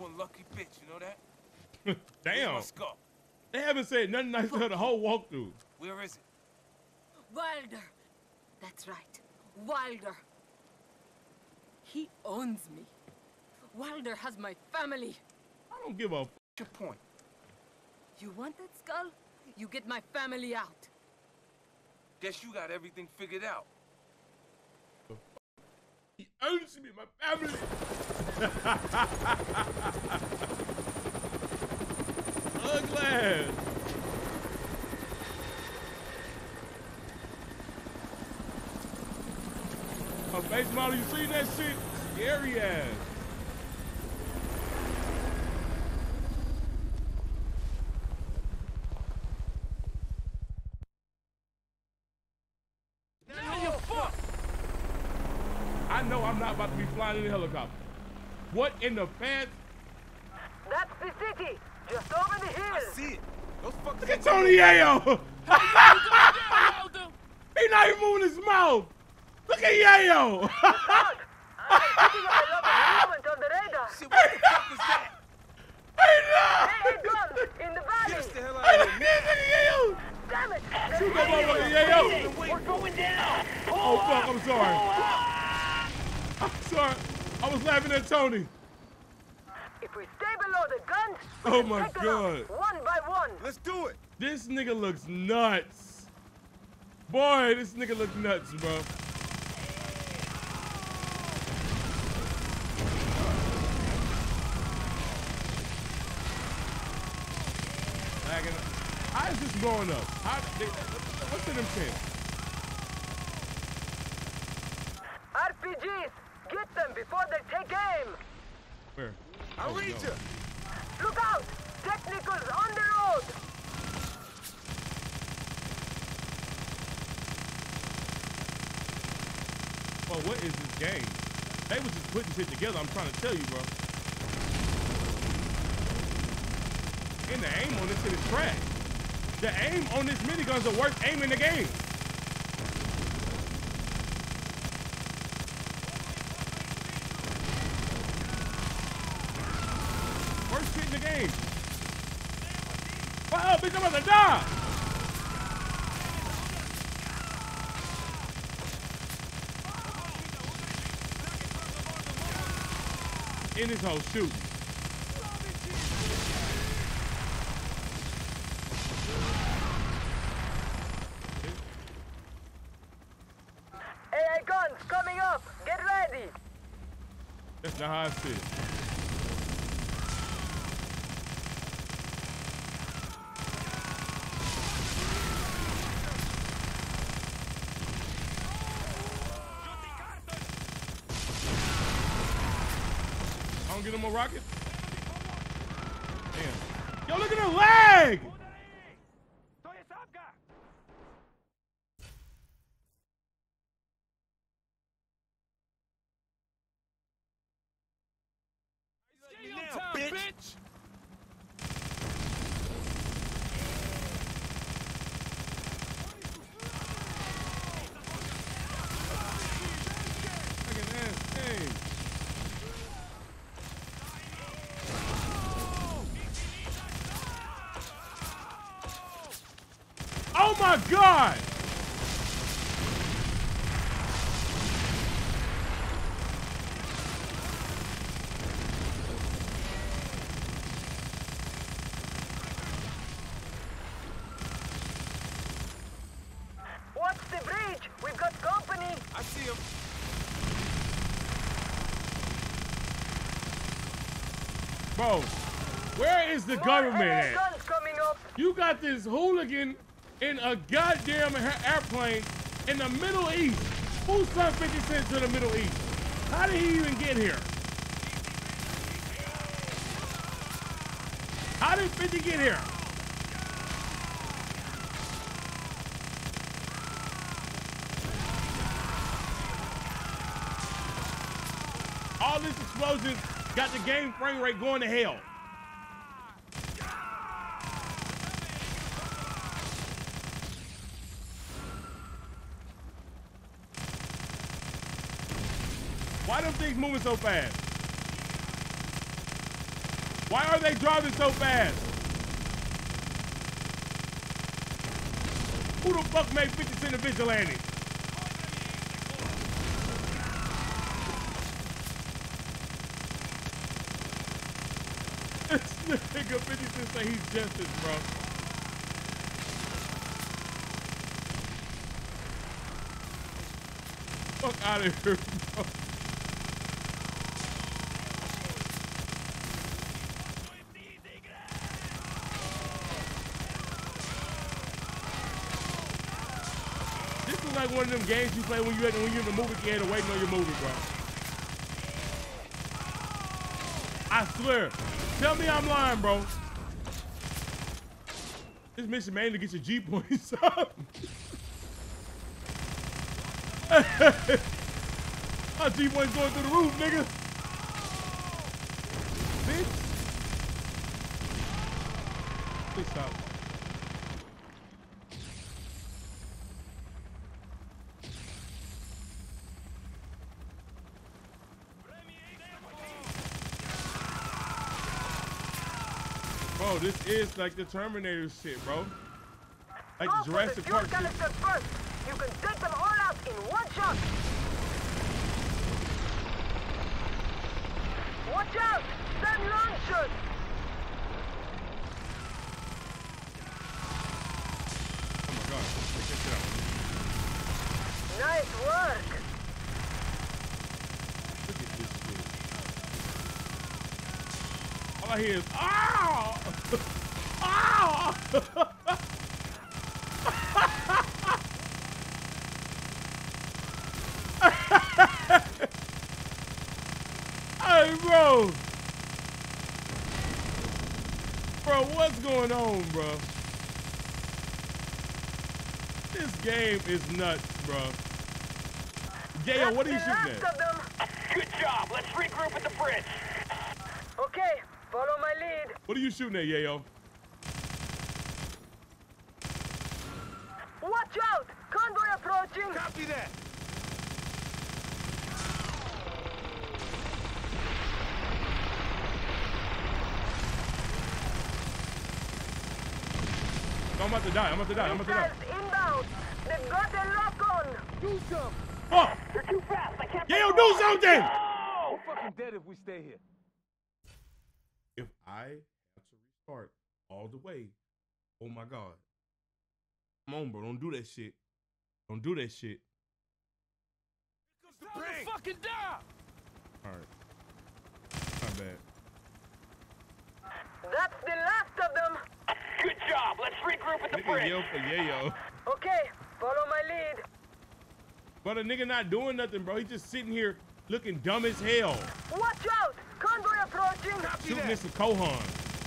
one lucky bitch, you know that? Damn. Let's go. They haven't said nothing nice to her the whole walkthrough. Where is it? Wilder. That's right. Wilder. He owns me. Wilder has my family. I don't give a f. What's your point? You want that skull? You get my family out. Guess you got everything figured out. He owns me, my family. Ugly. A face model, you seen that shit? Scary ass. Now you're fucked. I know I'm not about to be flying in a helicopter. What in the pants? That's the city, just over the hill. I see it. Those fuckers. Look at Tony Yayo. He not even moving his mouth. Look at Yayo. I'm picking up a lot of movement on the radar. Shit, what the fuck is that? Hey, no. Hey, guns in the Get valley. us the hell Hey, out look of at here. Yayo. Damn it. Shoot that motherfucker, Yayo. We're going down. Oh, fuck, I'm sorry. I'm sorry. I was laughing at Tony. If we stay below the guns, we Oh can my take them God. out one by one. Let's do it. This nigga looks nuts. Boy, this nigga looks nuts, bro. How is this going up? What's in them pins? RPGs, get them before they take aim. Where? I'll Oh, read no. you. Look out, technicals on the road. Well, what is this game? They was just putting shit together, I'm trying to tell you, bro. And the aim on this shit is trash. The aim on this minigun is the worst aim in the game. Worst shit in the game. Wow, bitch, I'm about to die. In this whole shooting. AA guns coming up. Get ready. That's not how I see it. I don't get no more rockets? Damn. Yo, look at her leg! Now, bitch. Fucking ass thing. Oh my God! Watch the bridge. We've got company. I see him. Bro, where is the government More AA at? guns coming up. You got this hooligan in a goddamn airplane in the Middle East. Who sent 50 cents to the Middle East? How did he even get here? How did 50 get here? All these explosions got the game frame rate going to hell. Why them things moving so fast? Why are they driving so fast? Who the fuck made 50 Cent a vigilante? This nigga 50 Cent say he's justice, bro. Fuck out of here, bro. This is like one of them games you play when you're in the movie theater waiting on your movie, bro. I swear. Tell me I'm lying, bro. This mission mainly to get your G points up. My G points going through the roof, nigga. Bitch. Please stop. Bro, this is like the Terminator shit, bro. Like the Jurassic Park shit. First. You can take them all out in one shot. Watch out! Send launchers! Oh my god, check this shit out. Nice work! Look at this shit. All I hear is, ah! Ah! Hey, bro. Bro, what's going on, bro? This game is nuts, bro. Yayo, what are you shooting at? Good job. Let's regroup at the bridge. Okay, follow my lead. What are you shooting at, Yayo? Watch out! Convoy approaching! Copy that. I'm about to die. I'm about to die. I'm about to die. Missiles inbound. They've got a lock on. Do something. Oh! You're too fast. I can't. Yayo, do something! We're fucking dead if we stay here. If I have to restart all the way, oh my god. Come on, bro. Don't do that shit. Don't do that shit. Time to fucking die. All right. Not bad. That's the last of them. Good job. Let's regroup at the Nigga yell for Yayo. Okay, follow my lead. But a nigga not doing nothing, bro. He just sitting here looking dumb as hell. Watch out! Convoy approaching. Copy Shooting that. this with Kohan.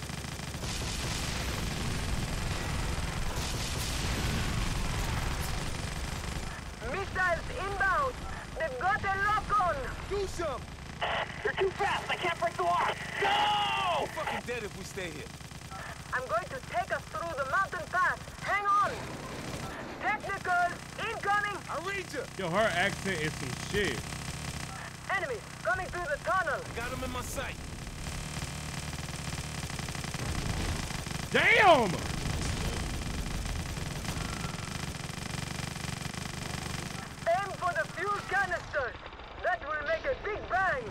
Missiles inbound. They've got a lock on. Do something. You're too fast. I can't break the lock. Go! We're fucking dead if we stay here. I'm going to take us through the mountain pass. Hang on. Technical incoming. I read you. Yo, her accent is some shit. Enemies coming through the tunnel. Got him in my sight. Damn! Aim for the fuel canisters. That will make a big bang.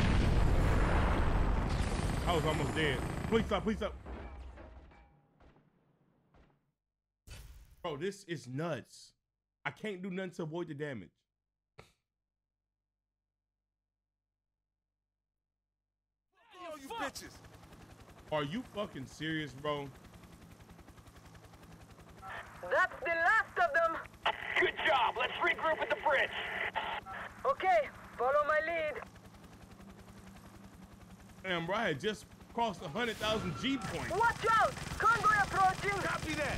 I was almost dead. Please stop, please stop. Bro, this is nuts. I can't do nothing to avoid the damage. Yo, you bitches. Are you fucking serious, bro? That's the last of them. Good job. Let's regroup at the bridge. Okay, follow my lead. Damn, bro, I had just crossed 100,000 G points. Watch out! Convoy approaching. Copy that.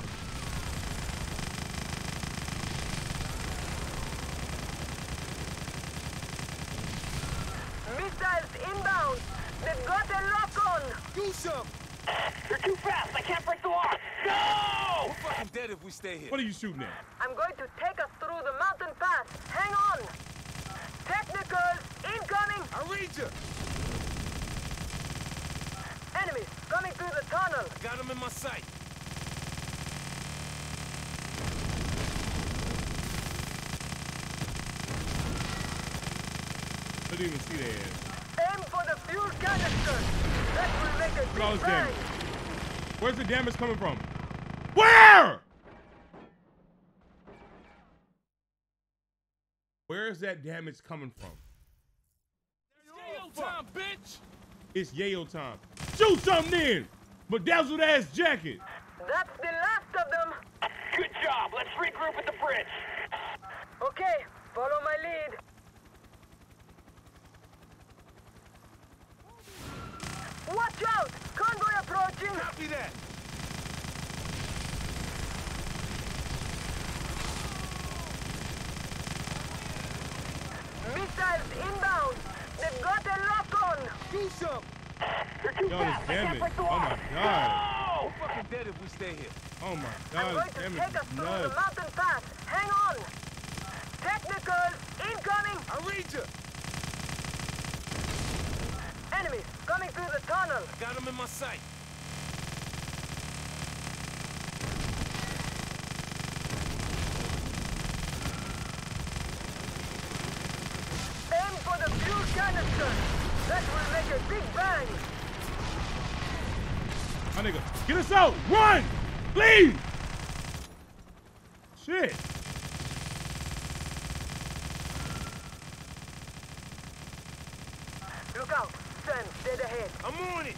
Missiles inbound. They've got a lock on. Do something. You're too fast. I can't break the lock. Go! We're fucking dead if we stay here. What are you shooting at? I'm going to take us through the mountain pass. Hang on. Technicals incoming. I read you. Enemies through the tunnel. Got him in my sight. I didn't even see that ass. Aim for the fuel canister. That will make a All big this bang. damage. Where's the damage coming from? Where? Where is that damage coming from? Yayo time, bitch! It's yayo time. Shoot something in! Bedazzled ass jacket. That's the last of them. Good job. Let's regroup at the bridge. Okay, follow my lead. Watch out! Convoy approaching! Copy that! Missiles inbound! They've got a lock on! Do something! They're too Yo, fast. this I can't damage. break the Oh wall. my god. No! We're fucking dead if we stay here. Oh my I'm god, going this to damage take us is through the nuts. mountain pass. Hang on! Technicals incoming! I read you! Enemies coming through the tunnel! Got him in my sight. Aim for the fuel canister! That will make a big bang! My nigga, get us out! Run! Please! Shit. Look out! Sam, dead ahead. I'm on it!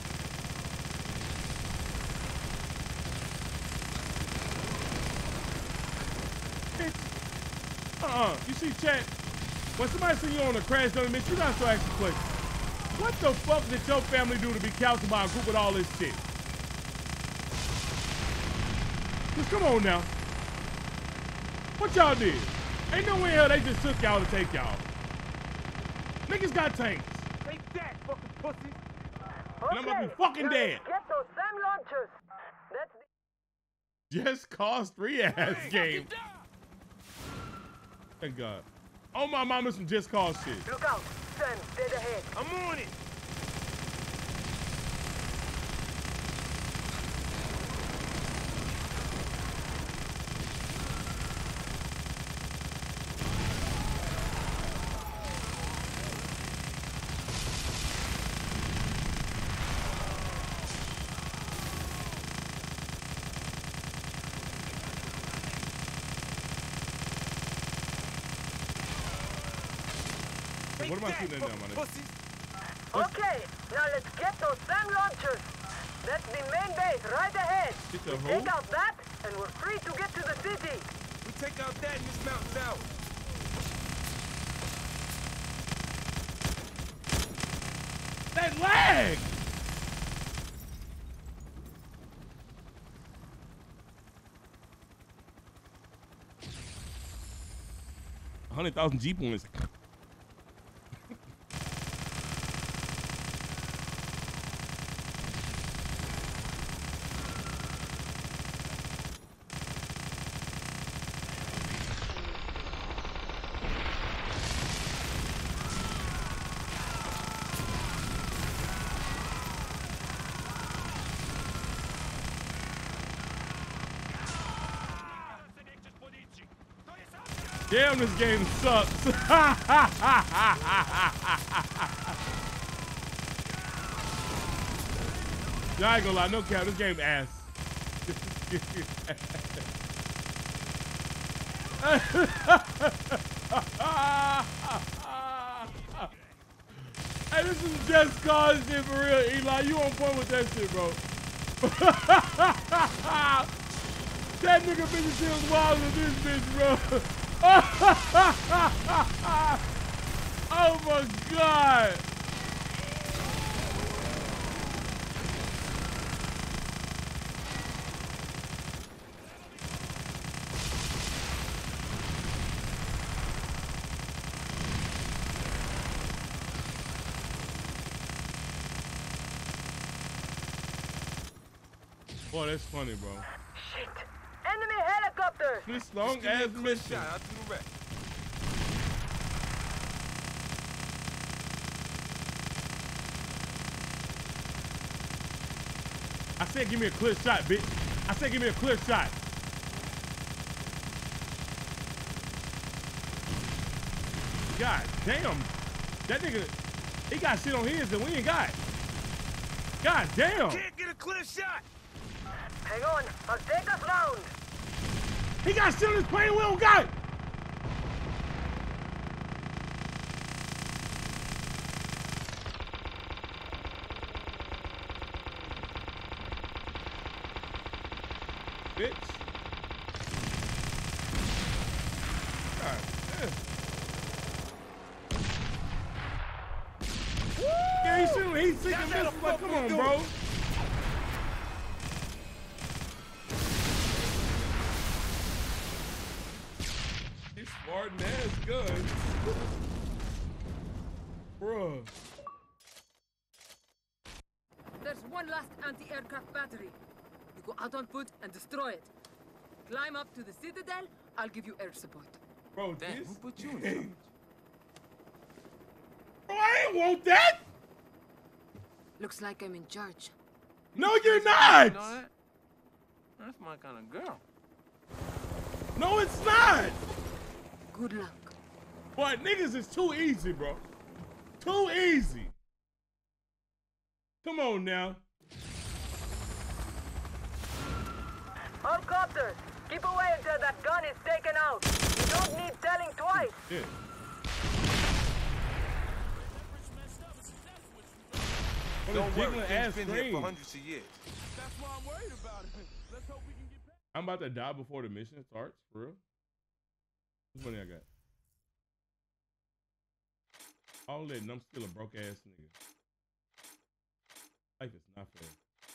You see, chat, when somebody see you on a crash dummy mission, you gotta start asking questions. What the fuck did your family do to be counseled by a group with all this shit? Just come on now. What y'all did? Ain't no way hell they just took y'all to take y'all. Niggas got tanks. Take that, fucking pussy! And I'm gonna be fucking now dead. let's get those SAM launchers! That's the... Just Cause 3 ass Hey, game. fucking die! Thank God. Oh my mama, some Just Cause shit. Look out! Sam, dead ahead. I'm on it! What am I shooting at now, my nigga? Pussies! Okay, now let's get those SAM launchers. That's the main base right ahead. Get the We hoe? take out that, and we're free to get to the city. We take out that in this mountain tower. That lag! $100,000 G points. Damn, this game sucks. Y'all ain't gonna lie, no cap, this game ass. Hey, this is Just Cause shit for real, Eli. You on point with that shit, bro. That nigga bitch feels wild with this bitch, bro. Oh my God. Boy, that's funny, bro. Shit! Enemy helicopter! This long Give me a ass quick mission. shot, I'll do the rest. I said give me a clear shot, bitch. I said give me a clear shot. God damn. That nigga, he got shit on his that we ain't got. God damn. Can't get a clear shot. Hang on, I'll take us round. He got shit on his plane we don't got. Bitch. God damn. Yeah, he's sinking missiles. Like, come on, bro. He's smart and ass gun. Bruh. There's one last anti-aircraft battery. You go out on foot and destroy it. Climb up to the Citadel, I'll give you air support. Bro, Damn, this who put you in charge? Bro, I ain't want that. Looks like I'm in charge. No, you're not. You know that? That's my kind of girl. No, it's not. Good luck. Boy, niggas is too easy, bro. Too easy. Come on now. All copters, keep away until that gun is taken out. You don't need telling twice. Yeah. Don't worry, jiggling things ass been here screen. for hundreds of years. That's why I'm worried about it. Let's hope we can get past. I'm about to die before the mission starts, for real. How much money I got? All that and I'm still a broke ass nigga. Life is not fair.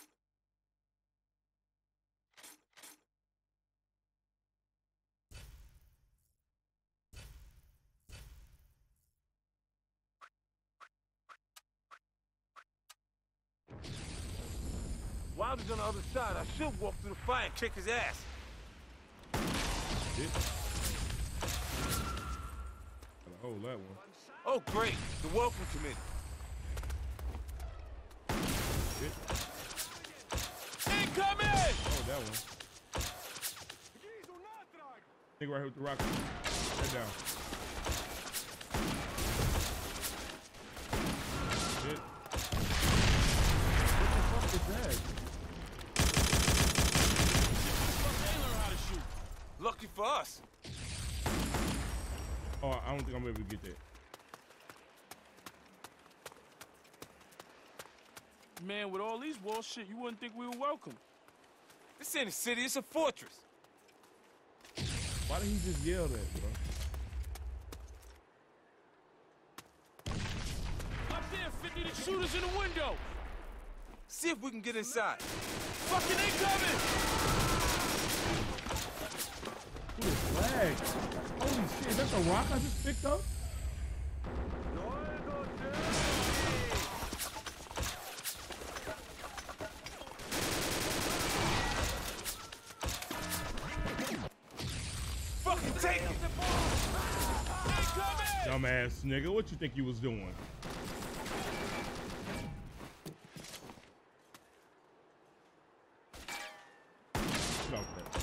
Wilder's on the other side. I should walk through the fire and kick his ass. Bitch. Gotta hold that one. Oh, great. The welcome committee. Bitch. Incoming! Oh, that one. Nigga right here with the rocket. Head down. Shit. What the fuck is that? They learn how to shoot. Lucky for us. Oh, I don't think I'm able to get that. Man, with all these walls, shit, you wouldn't think we were welcome. This ain't a city, it's a fortress. Why did he just yell that, bro? Up there, 50 to shooters in the window. See if we can get inside. Fucking incoming! Who is flag? Holy shit, is that the rock I just picked up? Fucking take it! Incoming! Dumbass nigga, what you think you was doing? Get off that.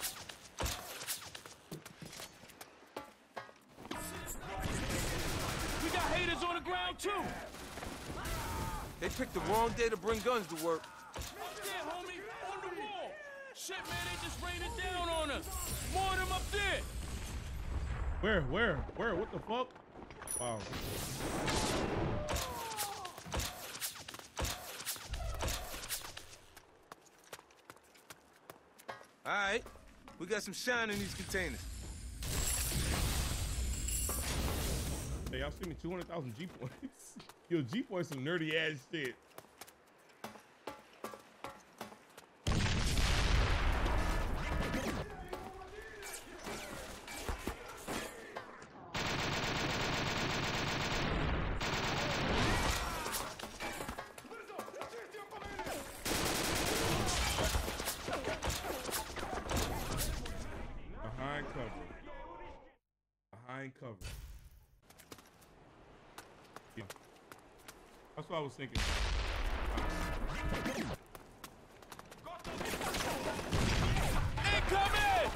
We got haters on the ground, too! They picked the wrong day to bring guns to work. Up there, homie! On the wall! Shit, man, they just rained it down on us! More of them up there! Where? What the fuck? Wow. All right, we got some shine in these containers. Hey, y'all see me 200,000 G points? Yo, G points some nerdy ass shit. Behind cover. Yeah. That's what I was thinking. Incoming!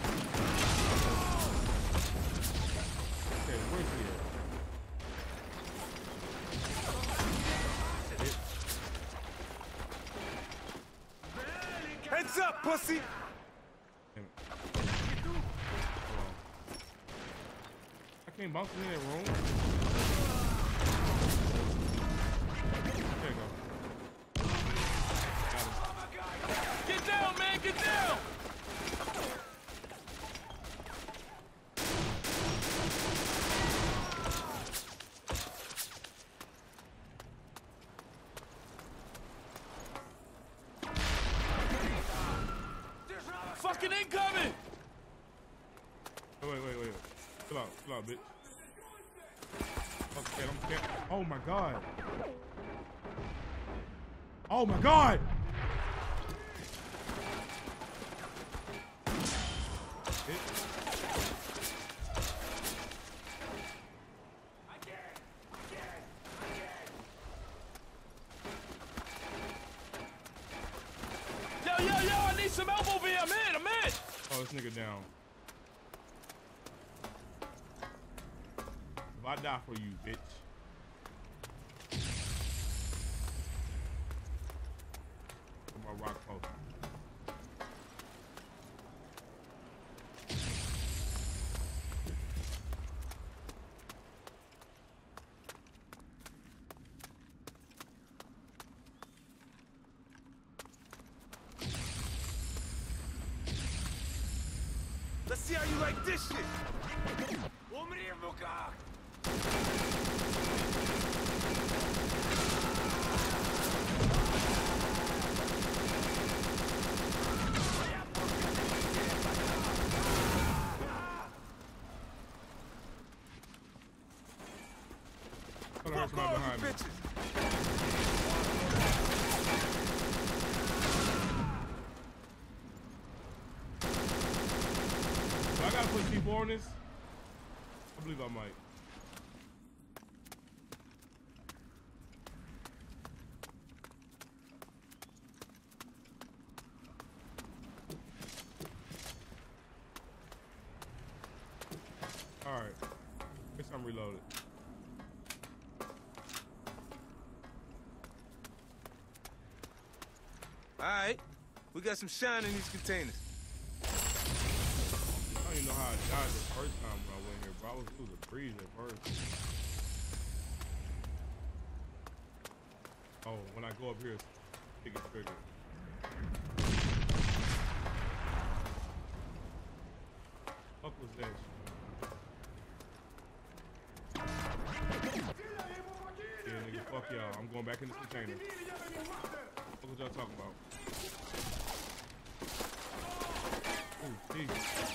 Okay, where's he at? Heads up, pussy! Damn it. Hold on. I can't bounce in that room. There you go. Got him. Get down, man, get down! Fucking incoming! Wait. Chill out, bitch. Okay, I'm scared. Oh my god. Oh my god! Yo, I need some help over here. I'm in. Oh, this nigga down. If I die for you, bitch. Put my rock post. Let's see how you like this shit. Умри в руках. Fuck all you bitches. Do I gotta put C4 on this? I believe I might. Alright. Guess I'm reloaded. Alright, we got some shine in these containers. I don't even know how I died the first time when I went here, bro. It was a breeze at first. Oh, when I go up here, it's big trigger. Fuck was that shit? Yeah, nigga, fuck y'all. I'm going back in this container. What was y'all talking about? Oh, jeez.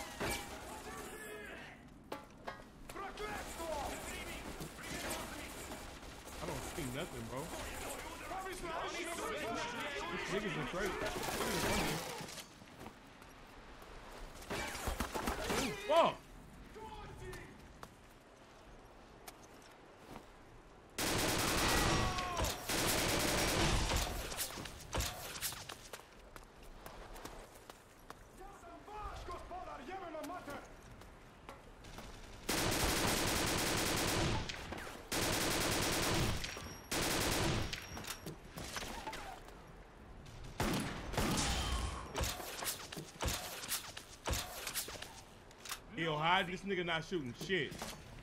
I don't see nothing, bro. This nigga's in straight. Ooh, fuck! Yo, hide this nigga not shooting shit.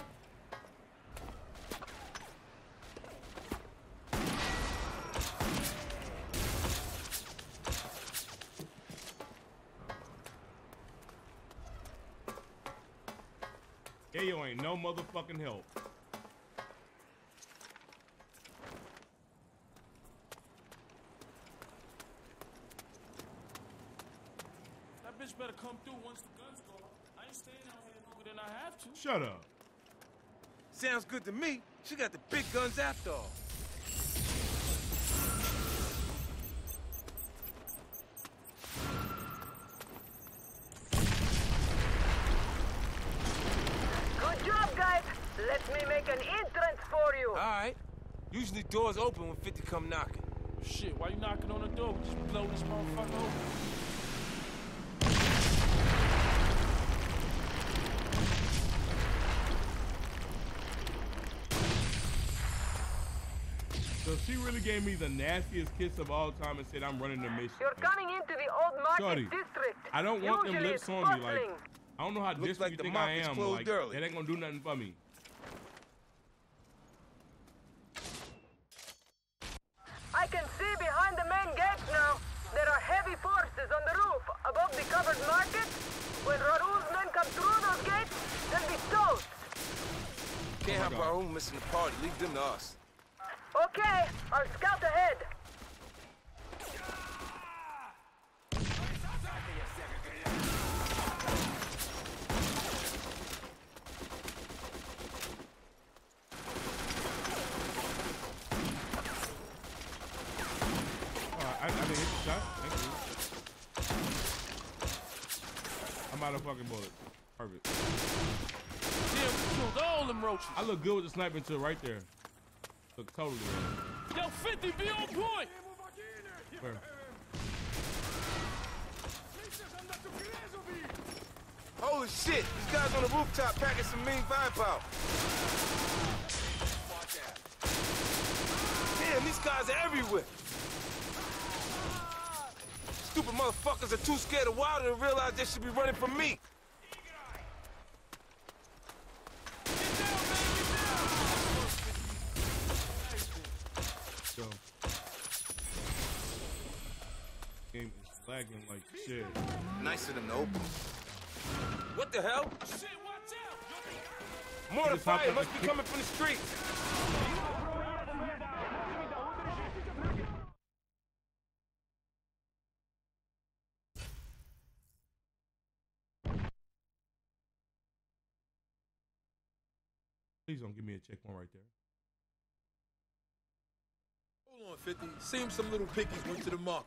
Yo, ain't no motherfucking help. That bitch better come through once the guns go off. I ain't staying out here longer than I have to. Shut up. Sounds good to me. She got the big guns after all. Good job, guys. Let me make an entrance for you. All right. Usually doors open when 50 come knocking. Shit, why you knocking on the door? We just blow this motherfucker open. So she really gave me the nastiest kiss of all time and said I'm running the mission. You're coming into the old market Shorty, district. I don't want them Usually lips it's on me. Like, bustling. I don't know how Looks distant like you the think I market's am. closed Like, early. it ain't gonna do nothing for me. I can see behind the main gates now. There are heavy forces on the roof above the covered market. When Raoul's men come through those gates, they'll be toast. Can't have God. our own missing the party. Leave them to us. Okay, I'll scout ahead. I didn't hit the shot. Thank you. I'm out of fucking bullets. Perfect. Damn, we killed all them roaches. I look good with the sniper until right there. Look totally good. Yo, 50, be on point. Where? Holy shit, these guys on the rooftop packing some mean firepower. Damn, these guys are everywhere. Stupid motherfuckers are too scared of water to realize they should be running from me. Yo. Game is lagging like shit. Nice of them to open. What the hell? Shit, watch out! Mortar Just hop fire up must and be coming from the street. Please don't give me a checkpoint right there. Hold on, 50. Seems some little pickies went to the market.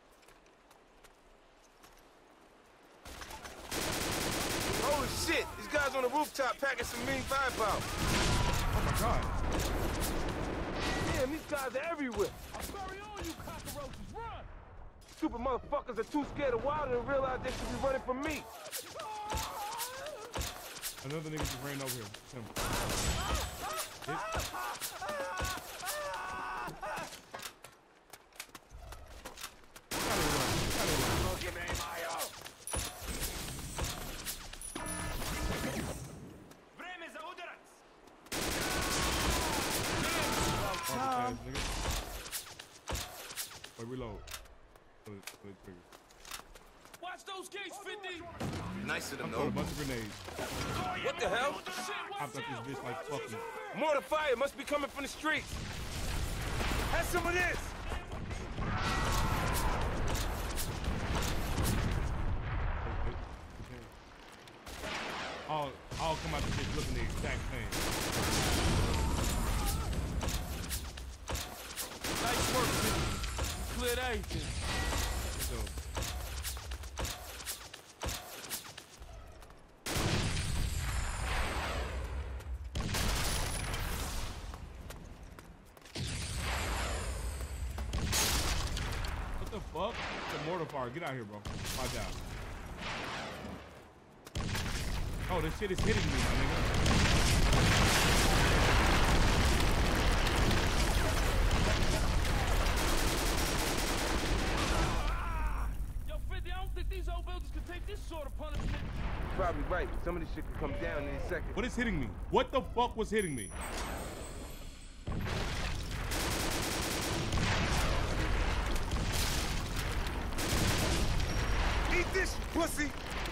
Holy shit, these guys on the rooftop packing some mean firepower. Oh my god. Damn, these guys are everywhere. I'll bury all you cockroaches. Run! Stupid motherfuckers are too scared of water to realize they should be running from me. Another nigga just ran over here. Simple. Hit. Время за ударец! Ass, nigga. Wait, reload. Put it trigger. Watch those gates, 50! Nice of them I'm to throwing a open. bunch of grenades. What the hell? Popped up this bitch like fucking. Mortar fire must be coming from the streets. Have some of this. All come out the bitch looking the exact same. Nice work, 50. You cleared everything. So, what the fuck? The mortar fire. Get out here, bro. Watch out. Oh, this shit is hitting me, my nigga. Yo, 50, I don't think these old buildings can take this sort of punishment. Probably right. Some of this shit could come down in a second. What is hitting me? What the fuck was hitting me? Eat this, you pussy.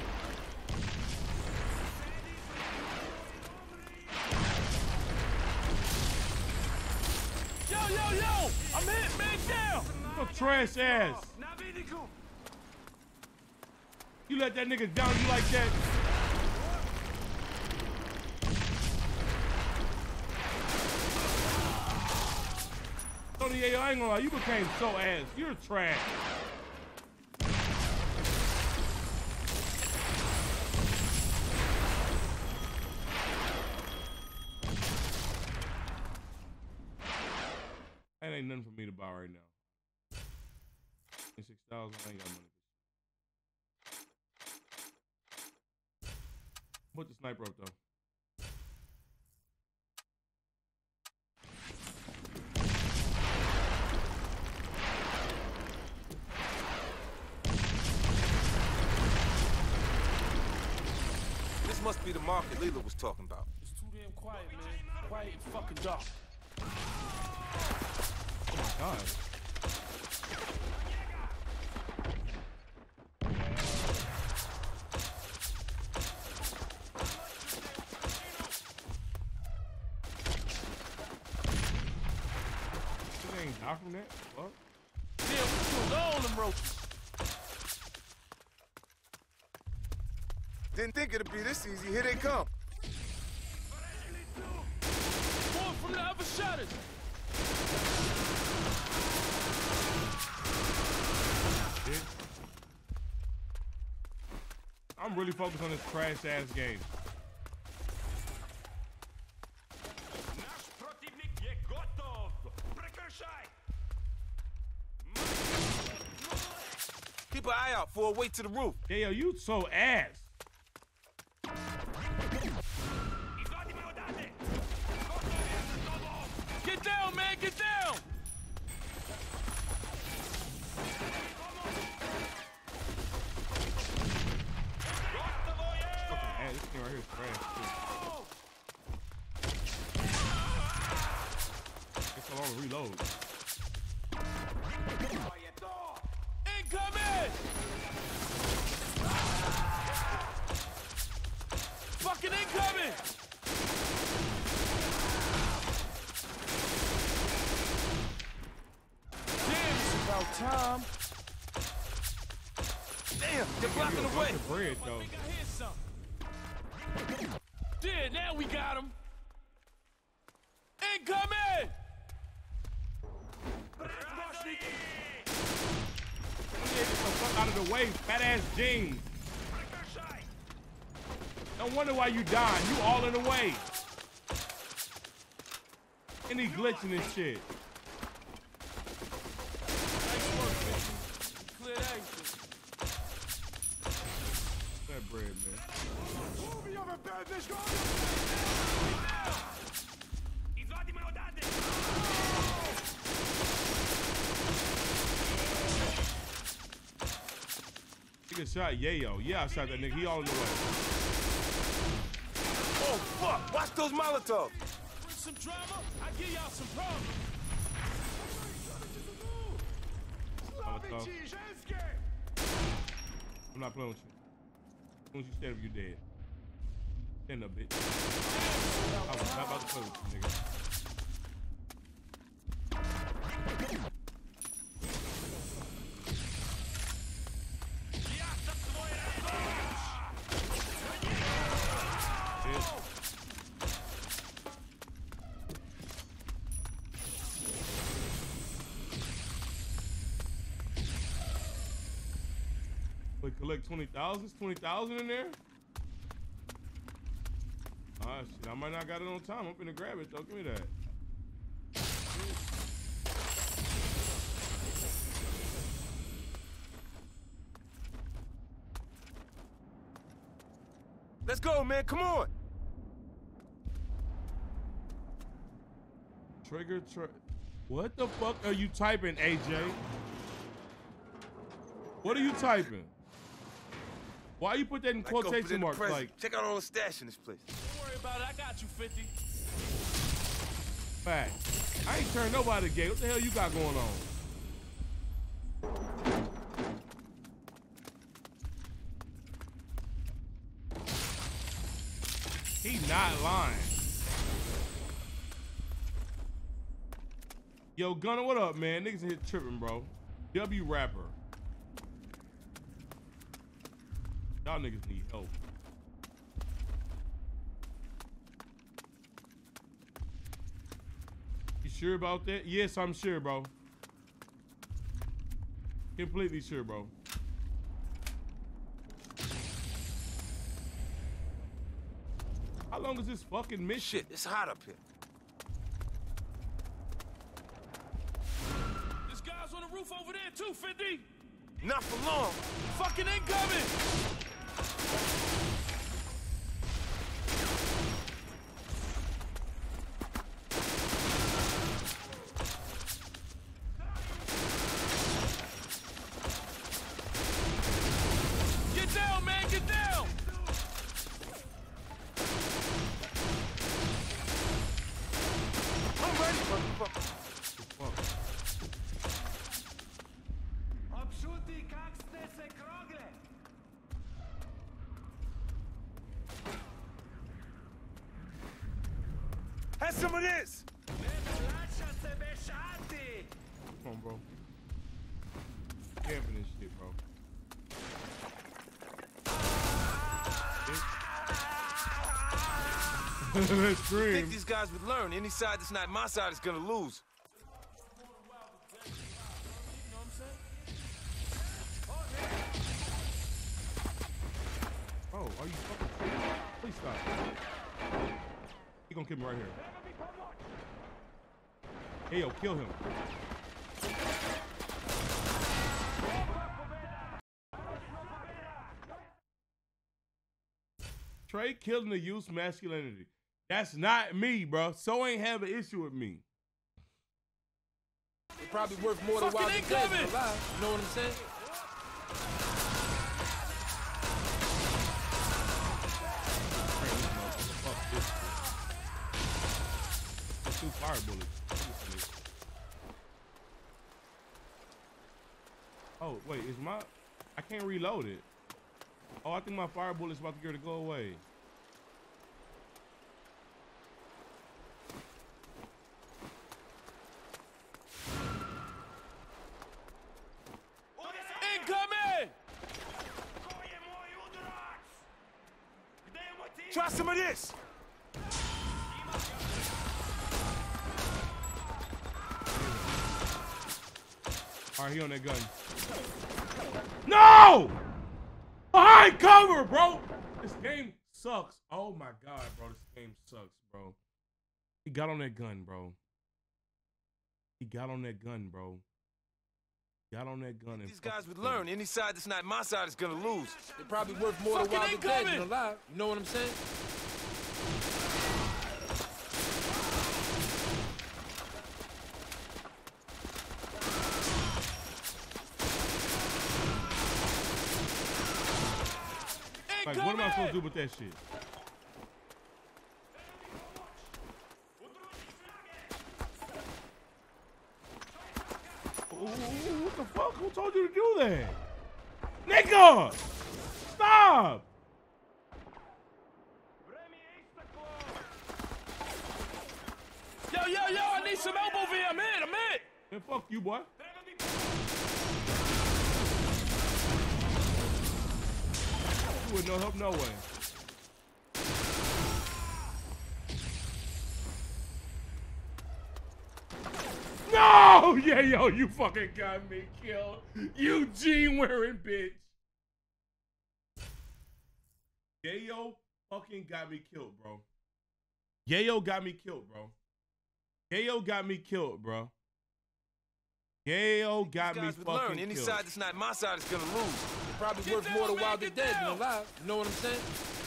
Yo, I'm hit, man, down! Your trash ass. You let that nigga down you like that? Tony, yeah, I ain't gonna lie, you became so ass. You're trash. That ain't nothing for me to buy right now. 6,000, I ain't got money. Put the sniper up though. must be the market Leela was talking about. It's too damn quiet, man. Quiet and fucking dark. Oh my God. This ain't docking that? What? Damn, we killed all them roaches. Didn't think it'd be this easy. Here they come. More from the other shutters. I'm really focused on this trash ass game. Keep an eye out for a way to the roof. Yeah, yo, you so ass. Get down, man, get down! Fucking ass. This thing right here is trash, too. It's so long to reload. Incoming! Fucking incoming! Damn, it's about time. Damn, they're blocking the way. Bread, though. I think I hear something. Yeah, now we got him. Incoming! Get the fuck out of the way, fat ass jeans. No wonder why you dying. You all in the way. Any glitching and shit. Nice work, Missons. You cleared everything. That bread, man. Nigga shot Yayo. Yeah, I shot that nigga. He all in the way. Oh, fuck. Watch those Molotovs. Bring some drama, I give y'all some problems. Molotov. I'm not playing with you. As soon as you stand up, you dead. Stand up, bitch. I was not about to play with you, nigga. We collect 20,000. Is 20,000 in there? Ah, shit. I might not got it on time. I'm finna grab it though. Give me that. Let's go, man. Come on. Trigger. What the fuck are you typing, AJ? What are you typing? Why you put that in quotation marks? Like, check out all the stash in this place. Don't worry about it, I got you, 50. fact. I ain't turned nobody gay. What the hell you got going on? He not lying. Yo, Gunner, what up, man? Niggas in here tripping, bro. W rapper. Y'all niggas need help. You sure about that? Yes, I'm sure, bro. Completely sure, bro. How long is this fucking mission? Shit, it's hot up here. This guy's on the roof over there too, 50. Not for long. Fucking incoming. Get down, man, get down. fuck? Have some of this! Come on, bro. Camping this shit, bro. Let's I scream. think these guys would learn. Any side that's not my side is gonna lose. Oh, are you fucking serious? Please stop. He gonna kill me right here. Hey, yo, kill him. Trey killing the youth's masculinity. That's not me, bro. So ain't have an issue with me. They're probably worth more than while they're dead than alive. You know what I'm saying? Fuck this shit. There's 2 fire bullets. Oh, wait, is my... I can't reload it. Oh, I think my fire bullet's about to get to go away. Incoming! Try some of this! All right, he on that gun. No! Behind cover, bro! This game sucks. Oh my God, bro. This game sucks, bro. He got on that gun, bro. He got on that gun, bro. Got on that gun. These guys would learn. Any side that's not my side is gonna lose. They're probably worth more than while they're dead than alive. You know what I'm saying? Like, what am I supposed to do with that shit? Ooh, what the fuck? Who told you to do that? Nigga! Stop! Yo, I need some elbow V. I'm in. Man, fuck you, boy. You with no help, no way. No! Yeah, yo, you fucking got me killed. You jean wearing bitch. Yayo fucking got me killed, bro. Yayo got me killed, bro. Yayo got me killed, bro. Yayo got me fucking learn. Any killed. side that's not my side is gonna lose. They're probably worth more than while they're dead than alive. You know what I'm saying?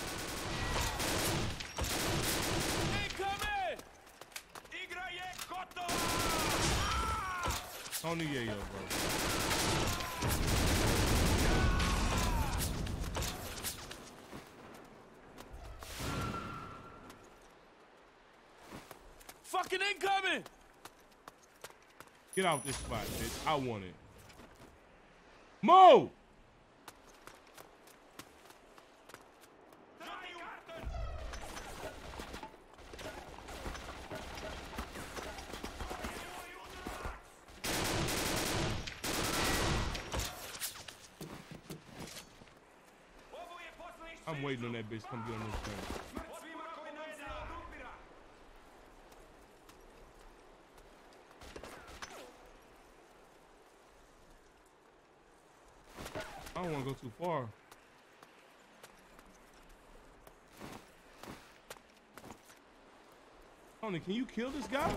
Tony Yayo, bro. Fucking incoming! Get out this spot, bitch. I want it. Mo! I'm waiting on that bitch to come get on this thing. I don't want to go too far. Tony, can you kill this guy?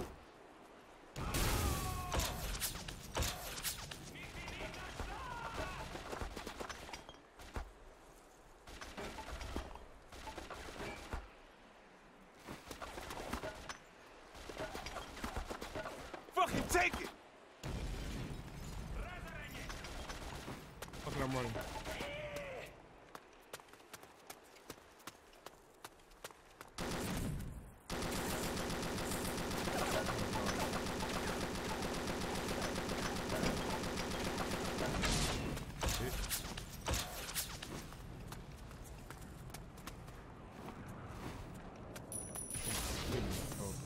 Fucking take it! Fucking, I'm running.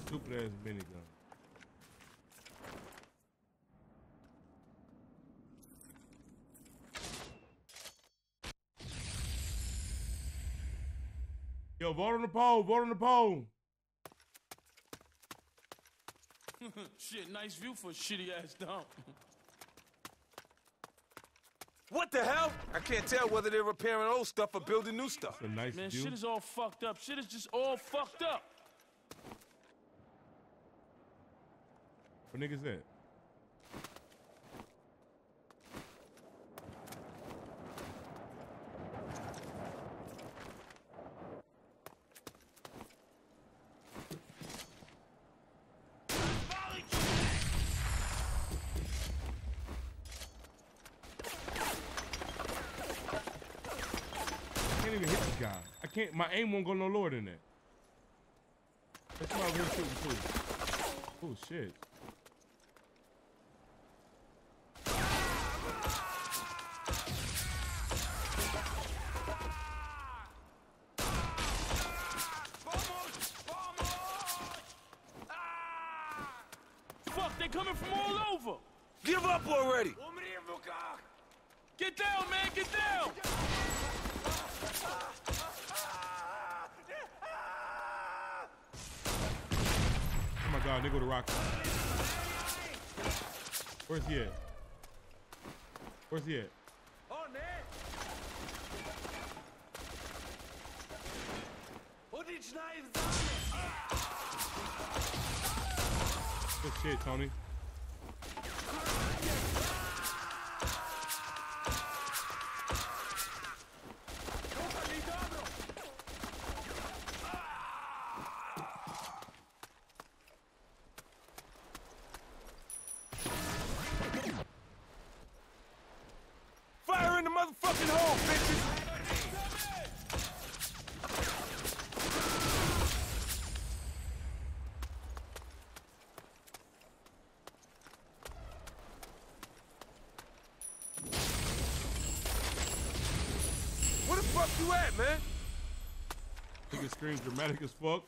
stupid ass minigun. Yo, vote on the poll. Vote on the poll. Shit, nice view for a shitty ass dump. What the hell? I can't tell whether they're repairing old stuff or building new stuff. That's a nice Man, view. shit is all fucked up. Shit is just all fucked up. What nigga's that? I can't even hit this guy. I can't. My aim won't go no lower than that. That's why we're shooting too. Oh shit. Fuck, they coming from all over. Give up already! Get down, man, get down! Oh my god, nigga with a rocket. Where's he at? Where's he at? Good shit, Tony. Fire in the motherfucking hole, bitches! Where the fuck you at, man? Nigga screams dramatic as fuck.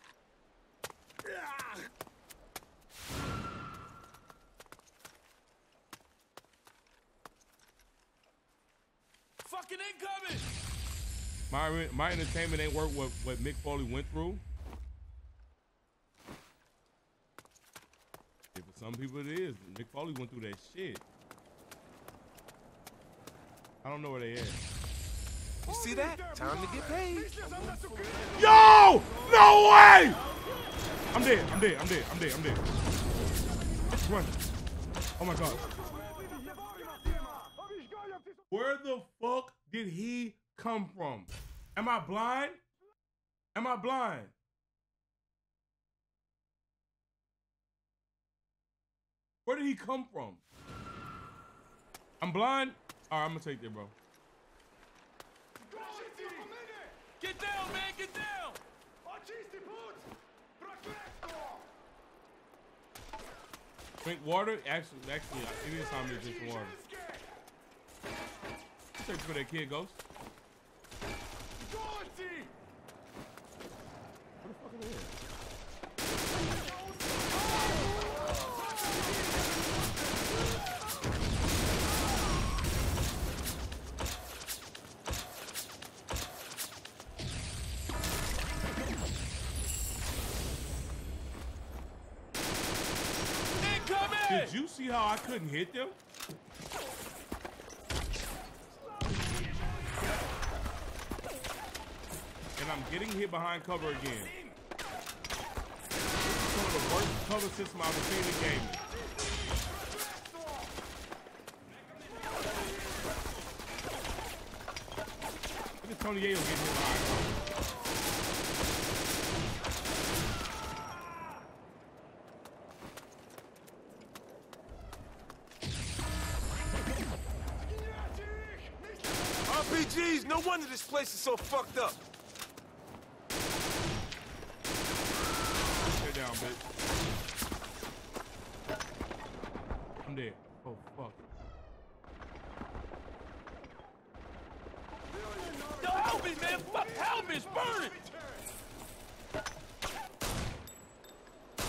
Fucking incoming! My entertainment ain't worth what Mick Foley went through. Yeah, for some people it is. Mick Foley went through that shit. I don't know where they at. You see that? Time to get paid. Yo! No way! I'm dead. I'm dead. I'm dead. I'm dead. I'm dead. Let's run. Oh my god. Where the fuck did he come from? Am I blind? Am I blind? Where did he come from? I'm blind? Alright, I'm gonna take that, bro. Get down, man, get down! Drink water? Actually, anytime you drink some water. Search for that kid, Ghost. Where the fuck are they at? Did you see how I couldn't hit them? And I'm getting hit behind cover again. It's one of the worst cover system I've ever seen in gaming. Look at Tony Yayo getting hit behind cover. RPGs, no wonder this place is so fucked up. Stay down, bitch. I'm dead. Oh, fuck. Yo, help me, man! Fuck, help me! It's burning!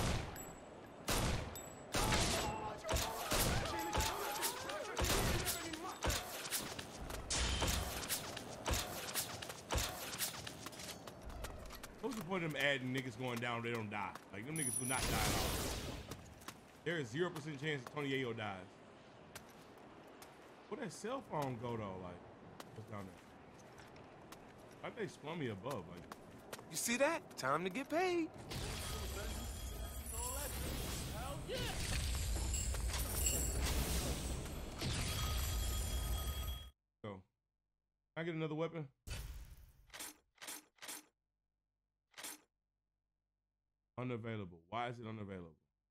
of them adding niggas going down, they don't die. Like, them niggas will not die at all. There is 0% chance that Tony Yayo dies. Where'd that cell phone go, though? Like, what's down there? Why'd they spawn me above? Like, You see that? Time to get paid. Hell yeah. go. Can I get another weapon? Unavailable. Why is it unavailable?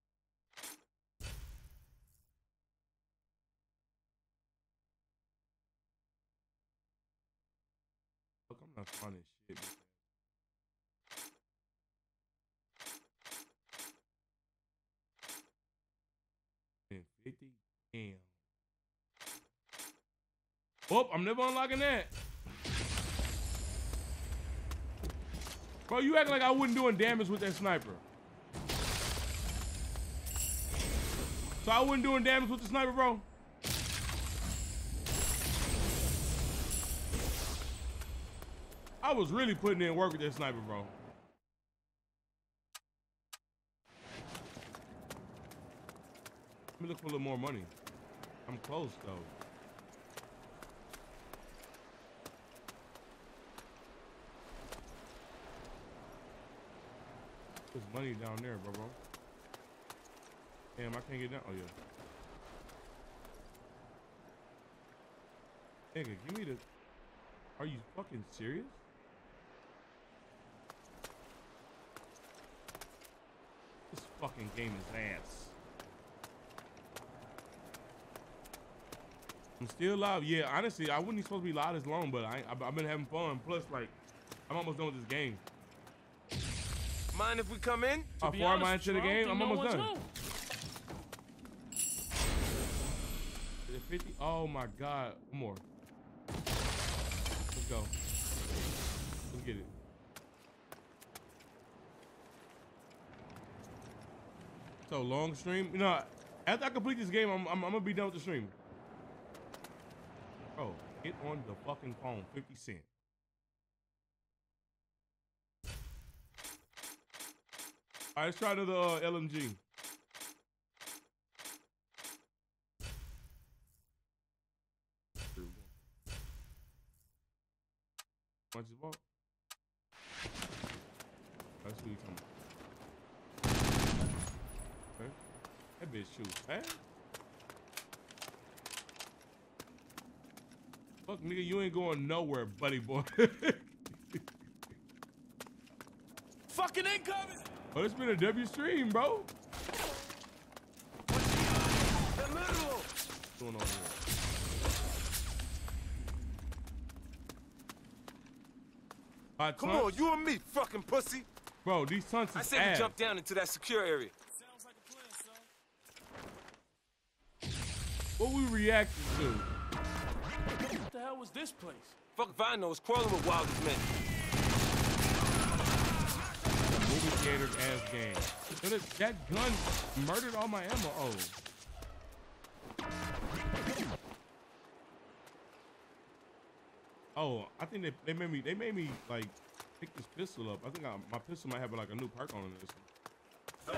Look, I'm not finding shit. 50. Damn. Oh, I'm never unlocking that. Bro, you acting like I wasn't doing damage with that sniper. So I wasn't doing damage with the sniper, bro? I was really putting in work with that sniper, bro. Let me look for a little more money. I'm close, though. There's money down there, bro. Damn, I can't get down. Oh, yeah. Nigga, give me the... Are you fucking serious? This fucking game is ass. I'm still live. Yeah, honestly, I wouldn't be supposed to be live this long, but I've been having fun. Plus, like, I'm almost done with this game. Mind if we come in? How far am I into the game? I'm almost done. Is it 50? Oh my God. One more. Let's go. Let's get it. So long stream. You know, after I complete this game, I'm gonna be done with the stream. Bro, get on the fucking phone. 50 cents. All right, let's try to the LMG. Much is bought? Let's see what you're talking about. Okay. That bitch shoots fast. Fuck, nigga, you ain't going nowhere, buddy boy. Fucking incoming! Oh, it's been a W stream, bro. What's going on here? Come on, you and me, fucking pussy. Bro, these stunts is I say we jump down into that secure area. Sounds like a plan, son. What we reacting to? What the hell was this place? Fuck if I know, it's crawling with wildest men. Movie theater ass game. So that gun murdered all my ammo. Oh, I think they made me like pick this pistol up. I think my pistol might have like a new perk on this one.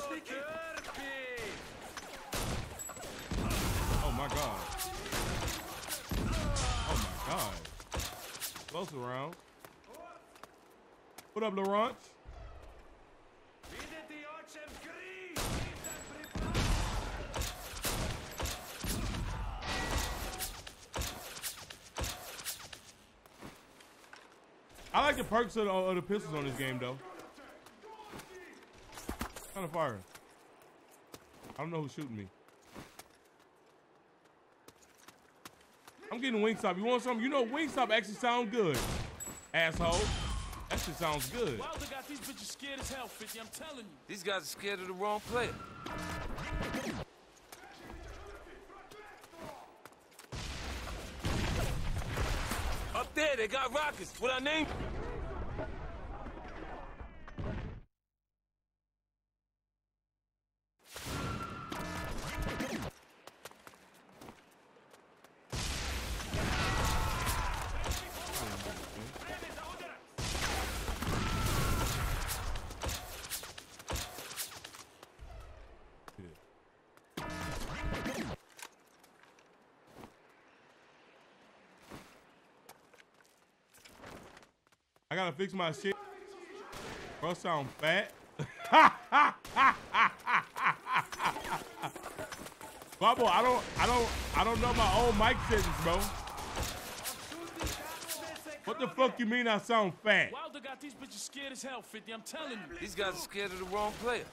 Oh my God. Oh my God. Close around. What up, Laurent? I like the perks of the pistols on this game, though. Kind of fire. I don't know who's shooting me. I'm getting Wingstop. You want something? You know Wingstop actually sound good, asshole. That shit sounds good. Wilder got these bitches scared as hell, 50, I'm telling you. These guys are scared of the wrong player. Up there, they got rockets. What our name? I gotta fix my shit. Bro, sound fat. Bubble, I don't know my old mic settings, bro. What the fuck you mean I sound fat? Wilder got these bitches scared as hell, 50. I'm telling you. These guys are scared of the wrong player.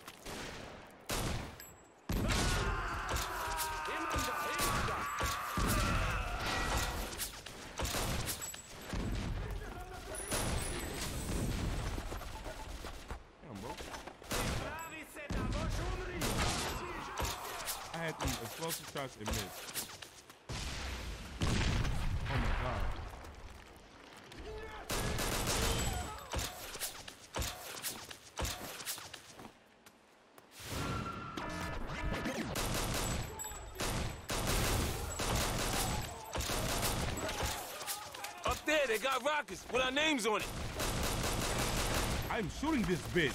I had them explosive shots and missed. Oh my god. Up there, they got rockets with our names on it. I'm shooting this bitch.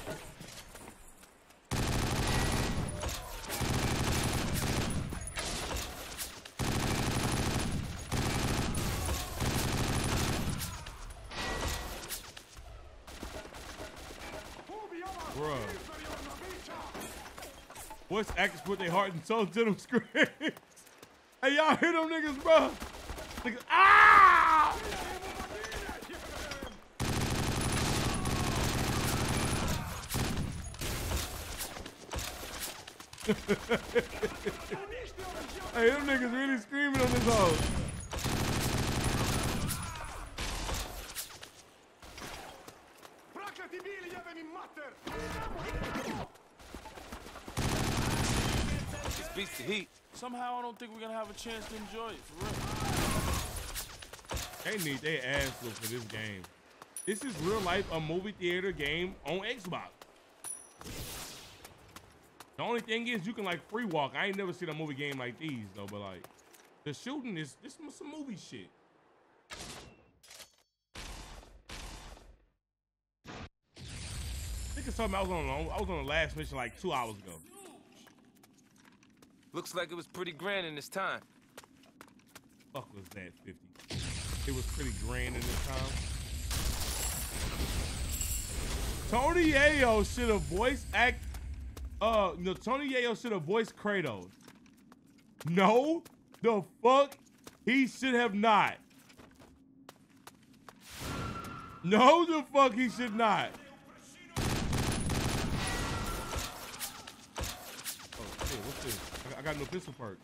Bruh. Voice actors put their heart and soul into them screams. Hey, y'all hear them niggas, bro? Niggas, ah! Hey, them niggas really screaming on this hoe. This beats the heat. Somehow I don't think we're gonna have a chance to enjoy it, for real. They need their ass whooped for this game. This is real life a movie theater game on Xbox. The only thing is you can like free walk. I ain't never seen a movie game like these though, but like the shooting is this is some movie shit. I think it's something I was on the last mission like 2 hours ago. Looks like it was pretty grand in this time. Fuck was that 50? It was pretty grand in this time. Tony Yayo should have voice act. No, Tony Yayo should have voiced Kratos. No, the fuck, he should have not. No, the fuck, he should not. Oh shit, what's this? I got no pistol perk.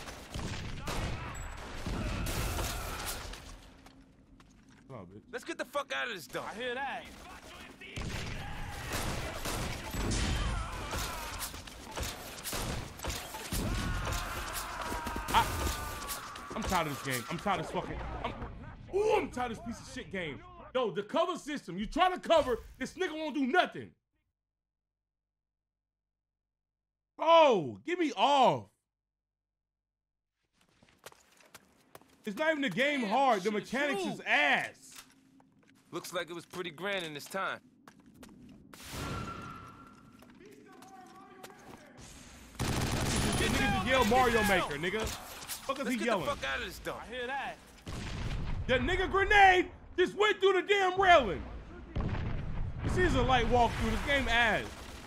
Oh, bitch. Let's get the fuck out of this dump. I hear that. I'm tired of this game. I'm tired of this fucking. I'm tired of this piece of shit game. Yo, the cover system. You try to cover, this nigga won't do nothing. Oh, get me off. It's not even the game hard. The mechanics is ass. Looks like it was pretty grand in this time. This nigga just yell Mario Maker, nigga. Fuck is he yelling? Let's get the fuck out of this dump. I hear that. That nigga grenade just went through the damn railing. This is a light walkthrough. This game ass.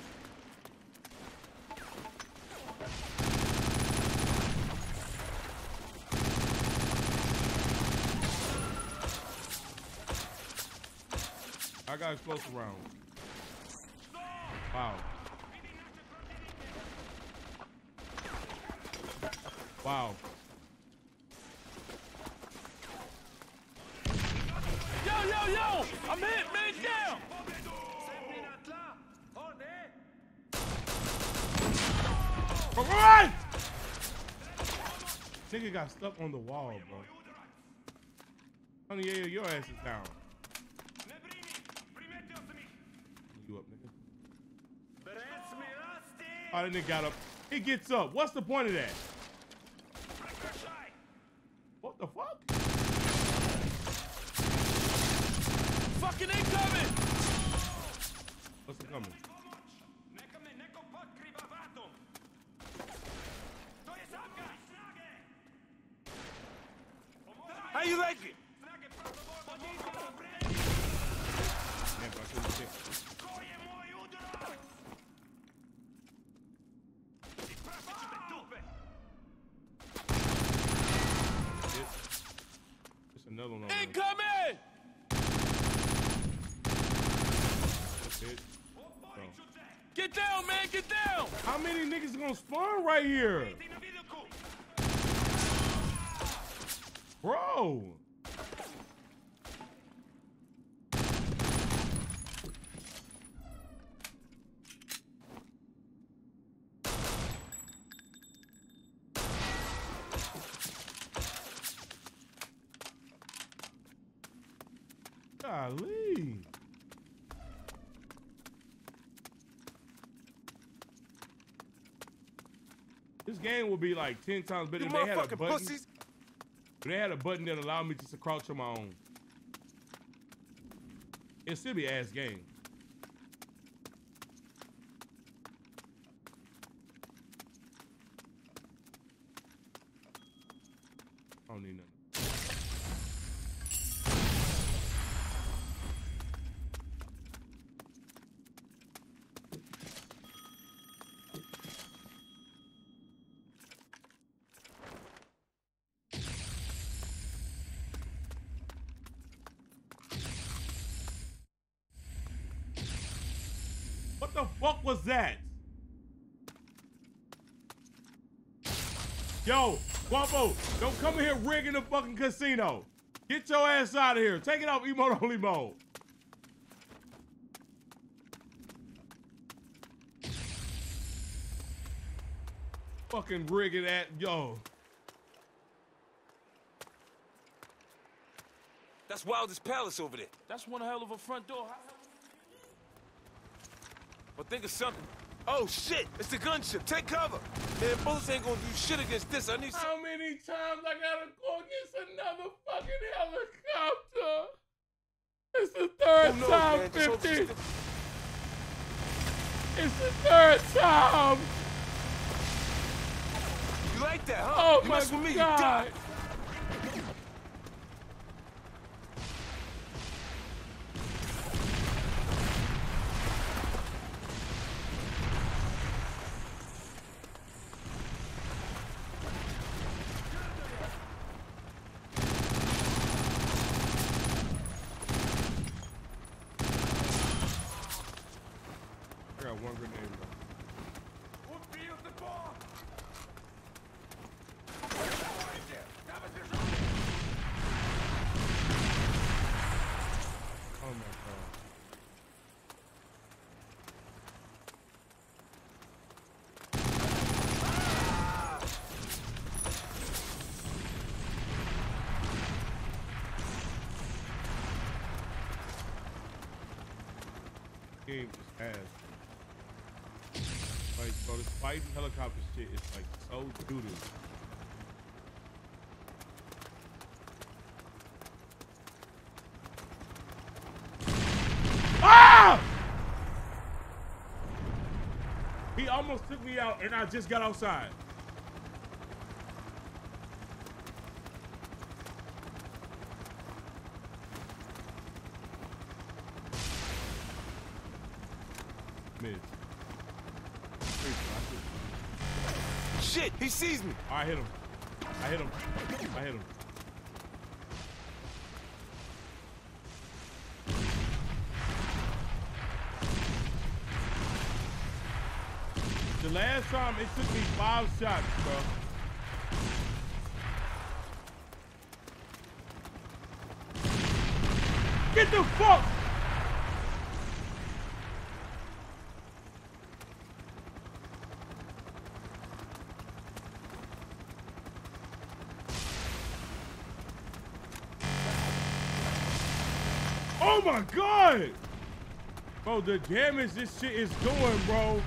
I got explosive rounds. Wow. Wow. Yo! I'm hit, man, down! Run! Nigga got stuck on the wall, bro. Honey, yeah, your ass is down. You up, nigga? Oh, that nigga got up. He gets up. What's the point of that? What the fuck? Fucking incoming! What's it coming? How you like it? Incoming! Get down, man, get down! How many niggas gonna spawn right here? Bro. Golly. This game would be like 10 times better if they had a button. Pussies. If they had a button that allowed me just to crouch on my own. It'd still be ass game. I don't need nothing. What the fuck was that? Yo, Guapo, don't come in here rigging the fucking casino. Get your ass out of here. Take it off emote only mode. Fucking rigging that, yo. That's Wilder's palace over there. That's one hell of a front door. Well, think of something. Oh, shit! It's the gunship. Take cover. Man, bullets ain't gonna do shit against this. I need some... How many times I gotta go against another fucking helicopter? It's the third time, man? 50. It's the third time. You like that, huh? Oh, you my mess with me, God. you die. I got one grenade left. Oh my God. Game is ass. Like, bro, this fighting helicopter shit is like so doo-doo. Ah! He almost took me out and I just got outside. Miss. Shit, he sees me. I hit him. I hit him. I hit him. The last time it took me 5 shots, bro. Get the fuck! Oh my God! Bro, the damage this shit is doing, bro.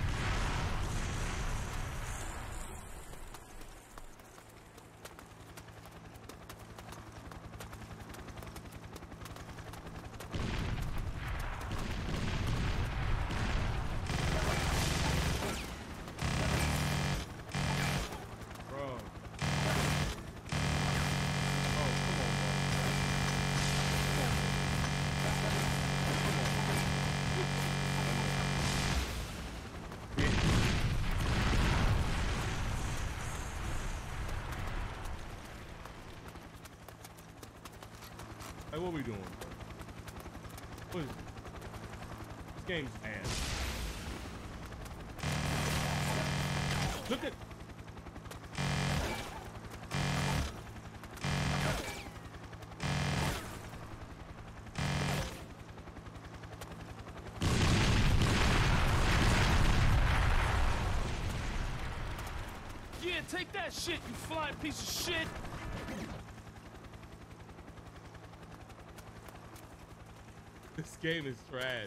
what we doing? What is this? This game's ass. Look at. Yeah, take that shit, you flying piece of shit! This game is trash.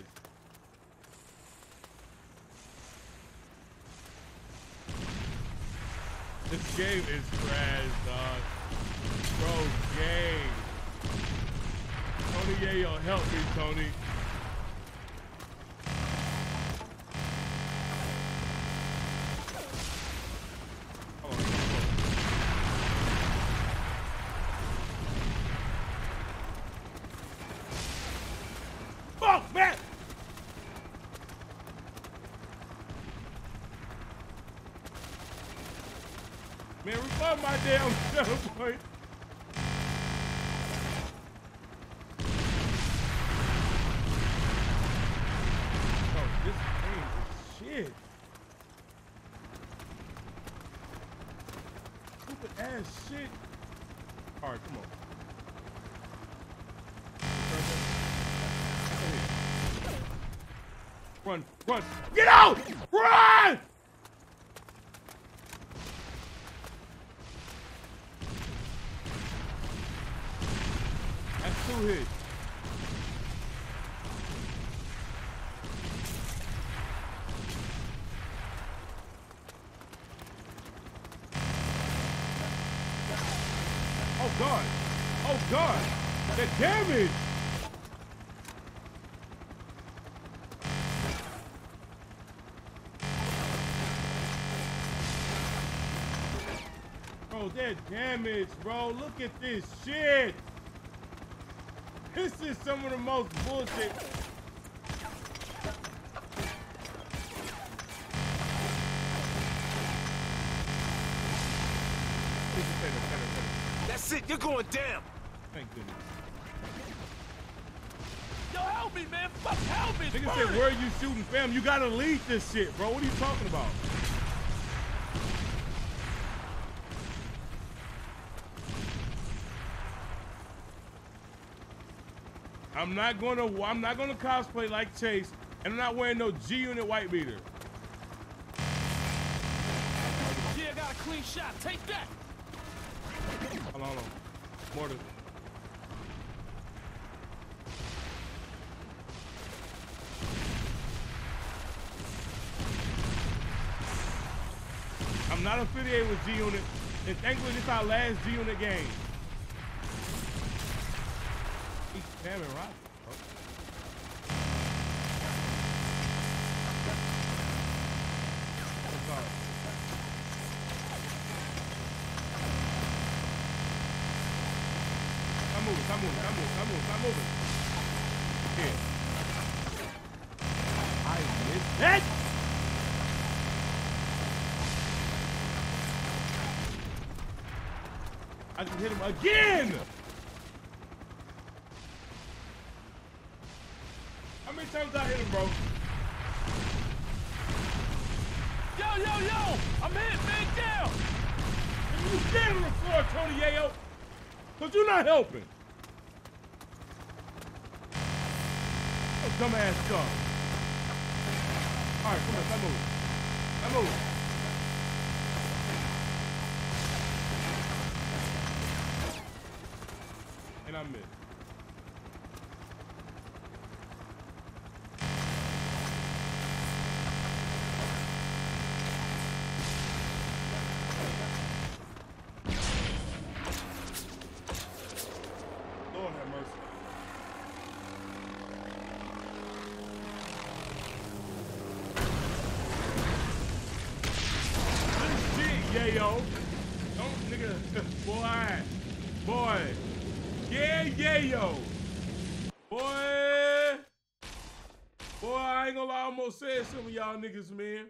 This game is trash, dog. Bro, game. Tony Yayo, help me, Tony. Fuck, man! Man, refund my damn point. Bro, this game is shit. Stupid ass shit. Alright, come on. Run, run, get out! Run! That's 2 hits. Oh God! Oh God! The damage! Bro, that damage, bro. Look at this shit. This is some of the most bullshit. That's it, you're going down. Thank goodness. Yo, help me, man! Fuck, help me! Nigga said, where are you shooting, fam? You gotta lead this shit, bro. What are you talking about? I'm not gonna cosplay like Chase, and I'm not wearing no G-Unit white beater. Yeah, I got a clean shot. Take that! Hold on. Mortar. I'm not affiliated with G-Unit, and thankfully this is our last G-Unit game. He's spamming rockets, bro. Stop moving. Here. I missed that! I just hit him again! How many times I hit him, bro? Yo! I'm hit, man, down! You stand on the floor, Tony Yayo! Cause you're not helping. Oh, dumbass gun. Alright, come on, stop moving. And I missed. Lord have mercy. Shit, yayo. Don't, nigga. Boy. Yeah, yayo. Boy, I ain't gonna lie, I almost said something to y'all niggas, man.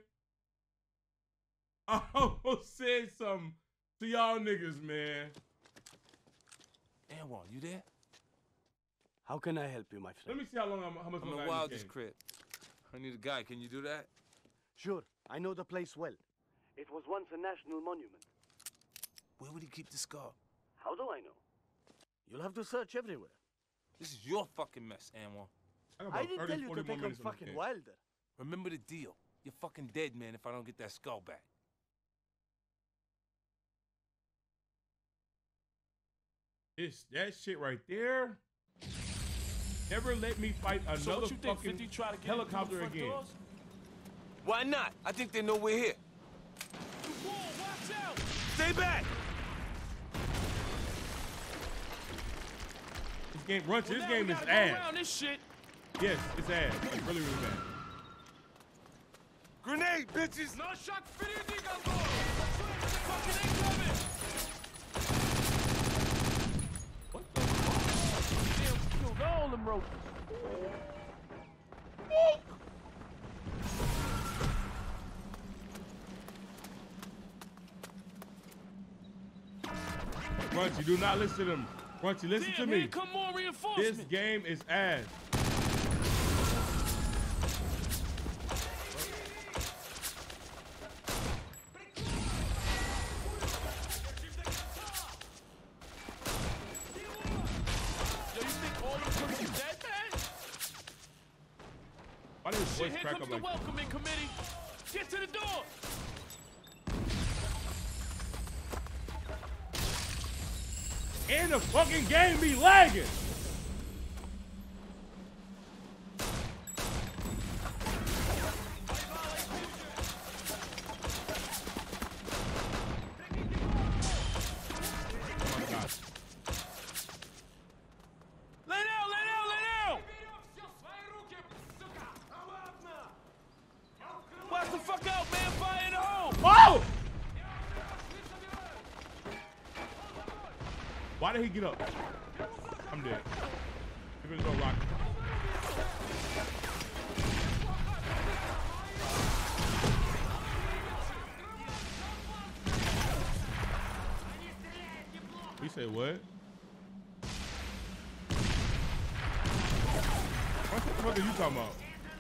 I almost said something to y'all niggas, man. Anwan, you there? How can I help you, my Let friend? me see how much I'm longer in I Wild's this game. crib. I need a guy. Can you do that? Sure, I know the place well. It was once a national monument. Where would he keep the scar? How do I know? You'll have to search everywhere. This is your fucking mess, Anwar. got I about didn't 30, tell you 40 to more take on minutes on this fucking game. Wilder. Remember the deal. You're fucking dead, man, if I don't get that skull back. That shit right there. Never let me fight So another what you think, fucking 50 try to get helicopter in through the again. front doors? Why not? I think they know we're here. Whoa, watch out! Stay back! This game, Runch, Well, this now game we is gotta go ass. around this shit. Yes, it's ass. It's really, really bad. Grenade, bitches! No shot, впереди, Гандон! Fucking incoming! What the fuck? Damn, killed all them roaches. Runchy, do not listen to them. Runchy, listen Damn, to me. here come more reinforcements. This game is ass. Yo, you think all them crooks is dead, man? Why did his Shit, voice here crack comes up the like that? welcoming committee. Get to the door. And the fucking game be lagging. Oh my God. Lay down, lay down, lay down. Watch the fuck out, man. Fire in the hole. Oh! Why did he get up? I'm dead. Give it a little rock. We say what? What the fuck are you talking about?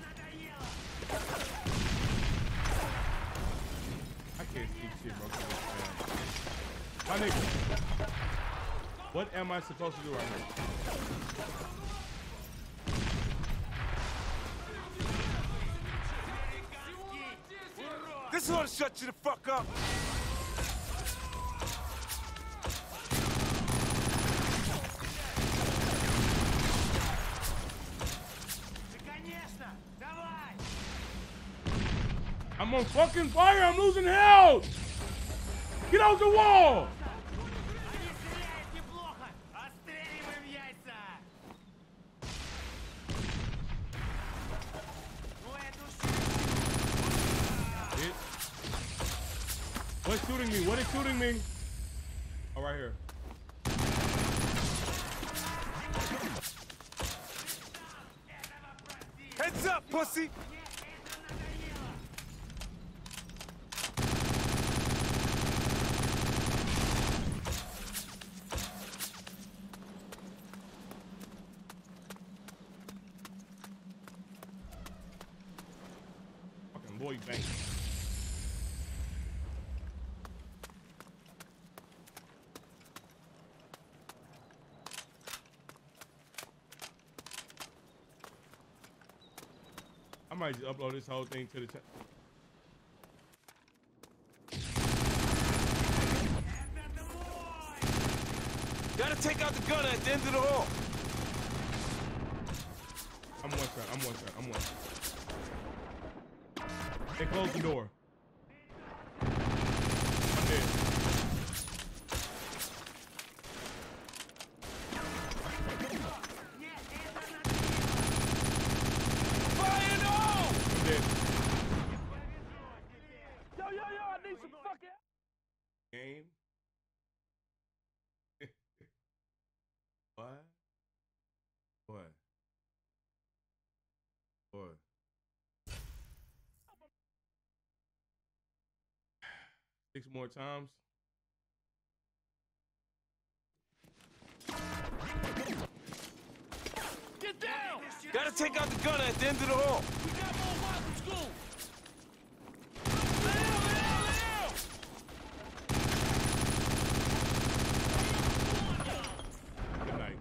I can't speak shit, bro. My nigga. What am I supposed to do right here? This ought to shut you the fuck up. I'm on fucking fire. I'm losing health. Get out the wall. What's shooting me? What is shooting me? Oh, right here. Heads up, pussy! Fucking Lloyd Banks. I might just upload this whole thing to the chat. Gotta take out the gunner at the end of the hall. I'm one shot. I'm one shot. I'm one shot. They closed the door. I'm dead. Fire no! I'm dead. Yo, I need some fucking. Game. What? What? What? Six more times. Gotta take out the gunner at the end of the hall. We got more Bible school. Good night.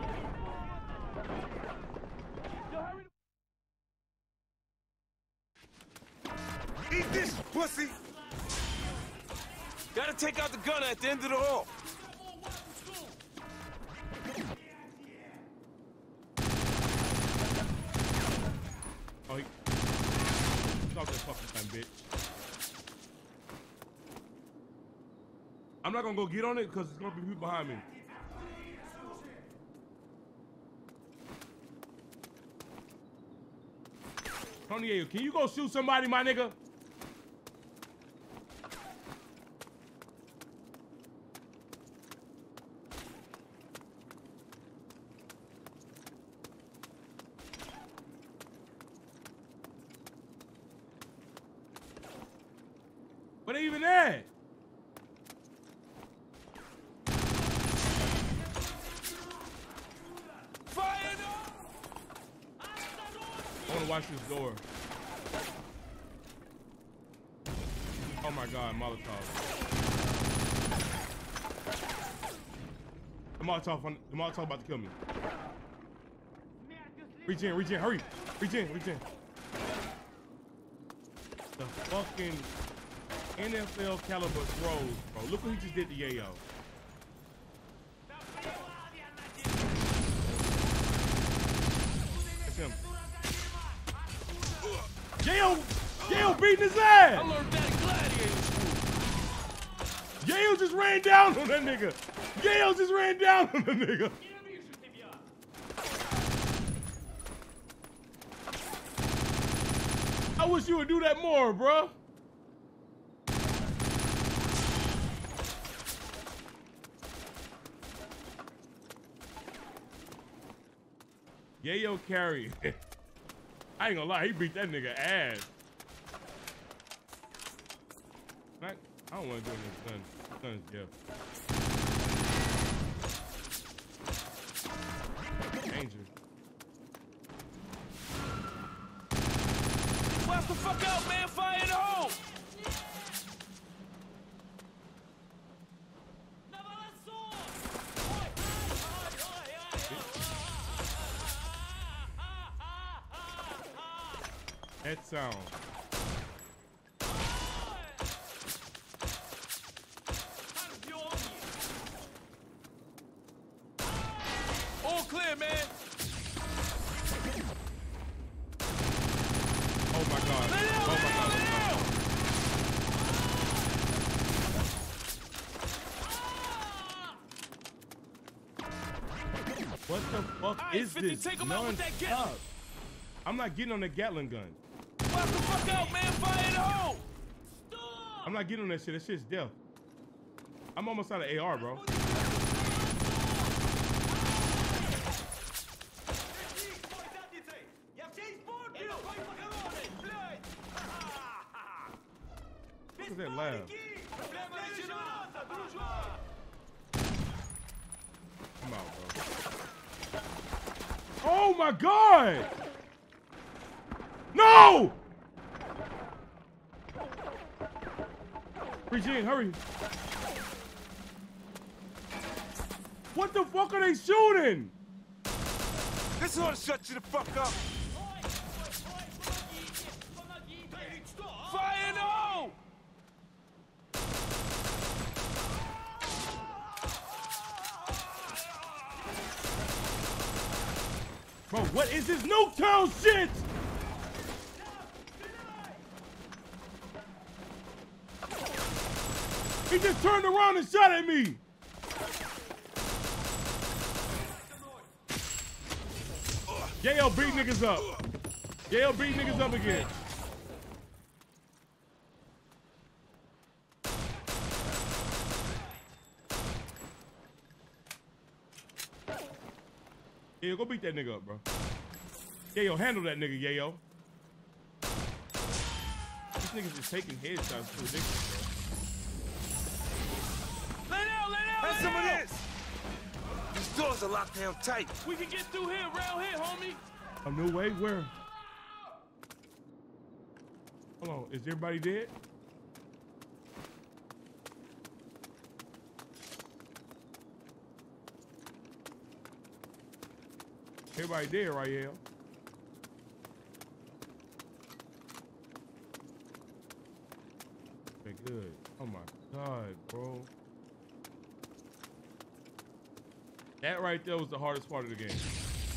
Eat this, pussy! Gotta take out the gunner at the end of the hall. Oh, stop that fucking time, bitch. I'm not gonna go get on it because there's gonna be people behind me. Tony, can you go shoot somebody, my nigga? What are they even at? Fire no! I wanna watch this door. Oh my God, Molotov. The Molotov about to kill me. Reach in, hurry. Reach in. The fucking NFL caliber throws, bro. Look what he just did to Yayo. That's him. Yayo beating his ass. I learned that in gladiator school. Yayo just ran down on that nigga. I wish you would do that more, bro. Yayo carry. I ain't gonna lie, he beat that nigga ass. I don't want to do it with his gun. His gun's deaf. Danger. Blast the fuck out, man! Fire in the hole! That sound. All clear, man. Oh my God. Lay down, Oh my lay down, God. lay down. What the fuck Alright, is 50, this? take him out with that Gatling. Non-stop. I'm not getting on that Gatling gun. Blast the fuck out, man! Fire in the hole! I'm not getting on that shit. That shit's death. I'm almost out of AR, bro. What is that laugh? I'm out, bro. Oh my God! No! Regine, hurry. What the fuck are they shooting? This ought to shut you the fuck up. Fire in the hole! Bro, what is this Nuketown shit? He just turned around and shot at me. Yayo beat niggas up. Yayo beat niggas up again. Yayo, go beat that nigga up, bro. Yayo, handle that nigga, Yayo. These niggas is taking headshots. It's ridiculous, bro. Lay down, lay down, Have lay some of down. this. These doors are locked down tight. We can get through here, round here, homie. A new way? Where? Hold on. Is everybody dead? Everybody dead, right, Yale? Okay, good. Oh my God, bro. That right there was the hardest part of the game.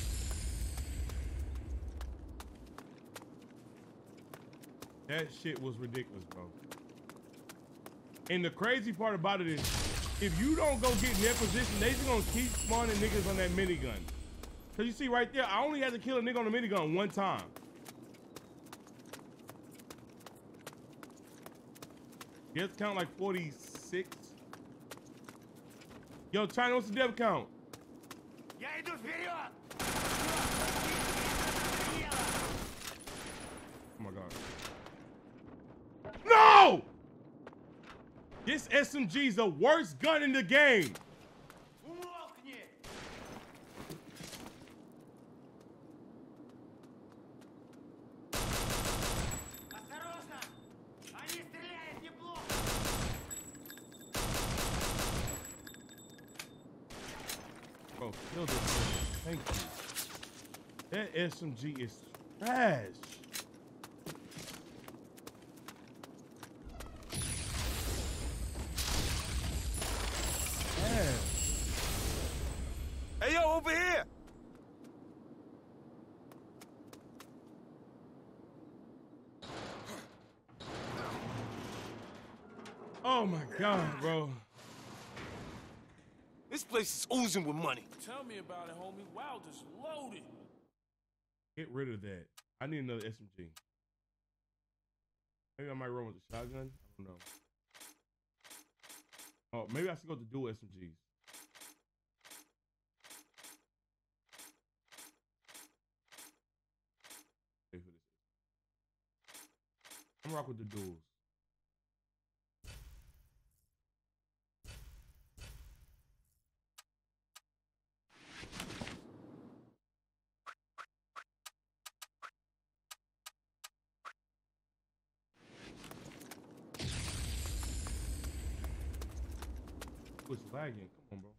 That shit was ridiculous, bro. And the crazy part about it is, if you don't go get in their position, they just gonna keep spawning niggas on that minigun. Cause you see right there, I only had to kill a nigga on the minigun one time. You have to count like 46. Yo, China, what's the death count? Oh my God. No! This SMG is the worst gun in the game. Bro, kill this nigga. Thank you. That SMG is trash. Hey, yo, over here! Oh my God, bro. This place is oozing with money. Tell me about it, homie. Wow, just loaded. Get rid of that. I need another SMG. Maybe I might run with the shotgun. I don't know. Oh, maybe I should go to dual SMGs. I'm rock with the duels. Quit lagging. Come on, bro.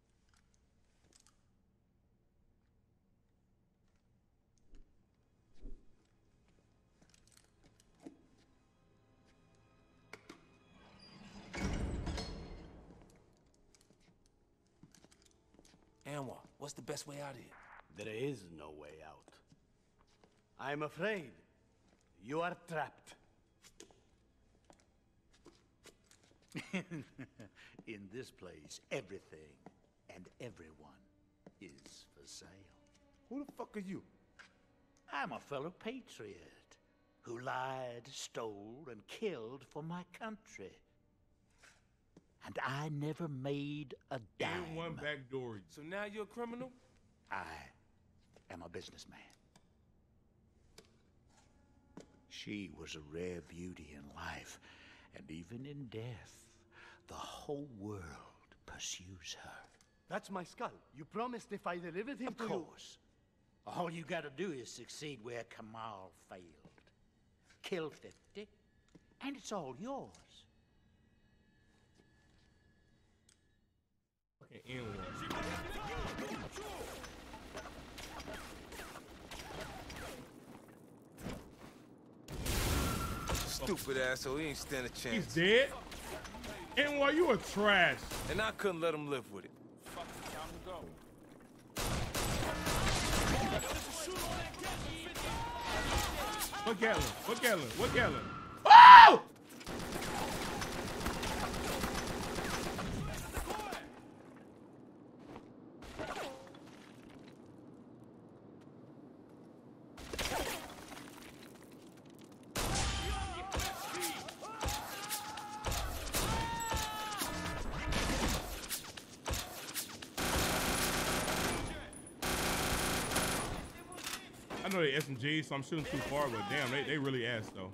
Anwar, what's the best way out of here? There is no way out. I'm afraid you are trapped. In this place, everything and everyone is for sale. Who the fuck are you? I'm a fellow patriot who lied, stole, and killed for my country. And I never made a dime. And one back door. So now you're a criminal? I am a businessman. She was a rare beauty in life, and even in death, the whole world pursues her. That's my skull. You promised if I delivered him to you. Of course. All you gotta do is succeed where Kamal failed. Kill 50, and it's all yours. Fucking N-word. Stupid asshole, he ain't stand a chance. He's dead? And why you a trash? And I couldn't let him live with it. Fuck it, time to go. What Gatlin? What Gatlin? What Gatlin? Oh! I know they SMGs, so I'm shooting too far, but damn, they really ass though.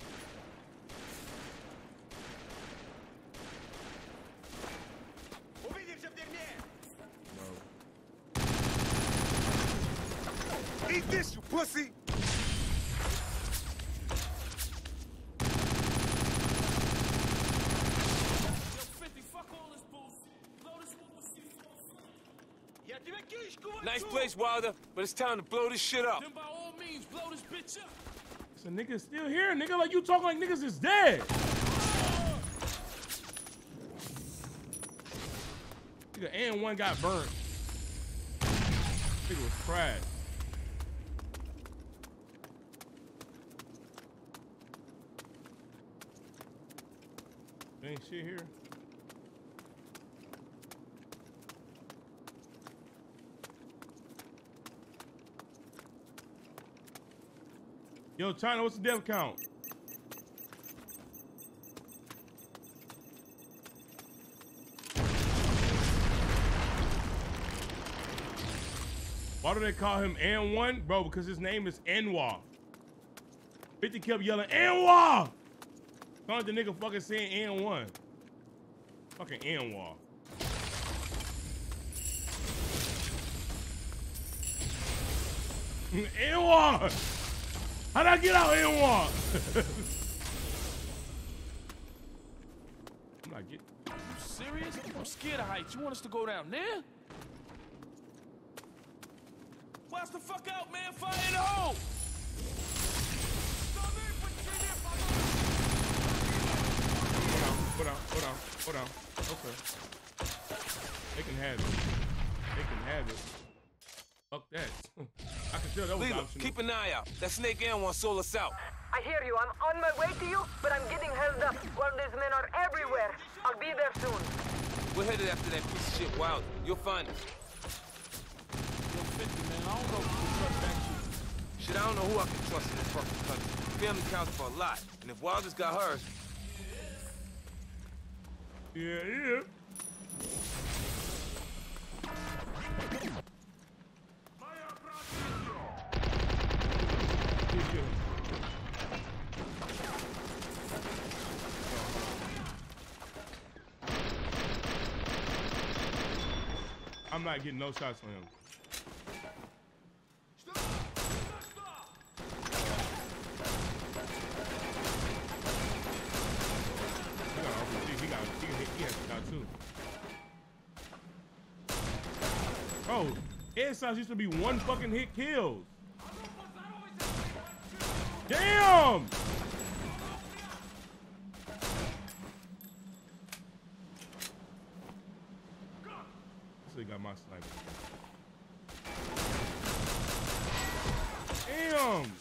Eat this, you pussy! Nice place, Wilder, but it's time to blow this shit up. Then by all means, blow this bitch up. So niggas still here, nigga. Like you talking like niggas is dead. Nigga, and one got burnt. Nigga was trash. There ain't shit here. Yo, China, what's the death count? Why do they call him N1? Bro, because his name is Anwar. 50 kept yelling, Anwar! Sound like the nigga fucking saying N1. Fucking Anwar. Anwar! How'd I get out Anwar? I'm not getting. You serious? I'm scared of heights. You want us to go down there? Blast the fuck out, man. Fire in the hole! Hold on. Okay. They can have it. They can have it. Fuck that. I can tell that was Leela, optional. keep an eye out. That snake N1 sold us out. I hear you. I'm on my way to you, but I'm getting held up. Well, these men are everywhere. I'll be there soon. We're headed after that piece of shit Wild. You'll find us. Yo, 50, man. I don't know if you can trust that shit. Shit, I don't know who I can trust in this fucking country. Family counts for a lot. And if Wilder's got hers... Yeah. I'm not getting no shots on him. He has a shot too. Bro, headshots used to be one fucking hit kills. Damn! This got my sniper. Damn!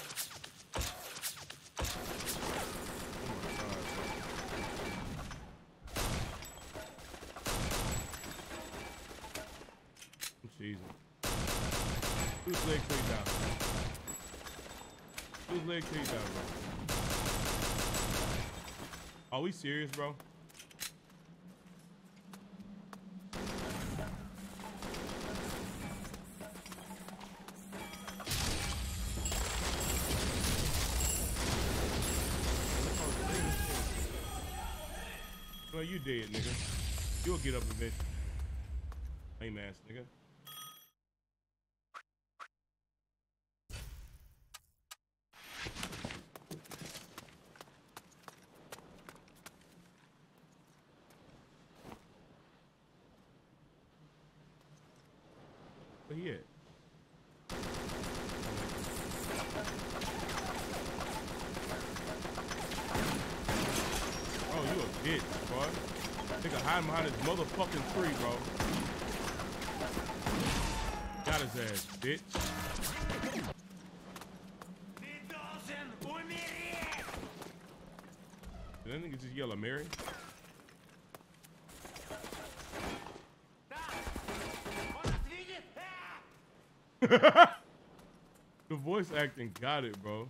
Jesus. Whose leg take down? Whose leg take down, bro? Are we serious, bro? Well, you dead, nigga. You'll get up eventually. Lame ass nigga. Where he at? Oh, you a bitch, boy. Nigga hiding behind his motherfucking tree, bro. Got his ass, bitch. Did that nigga just yell at Mary? The voice acting got it, bro.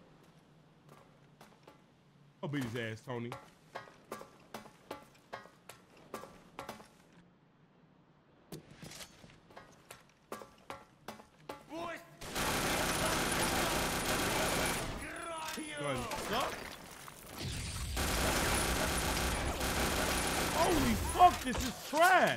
I'll beat his ass, Tony. Holy fuck, this is trash.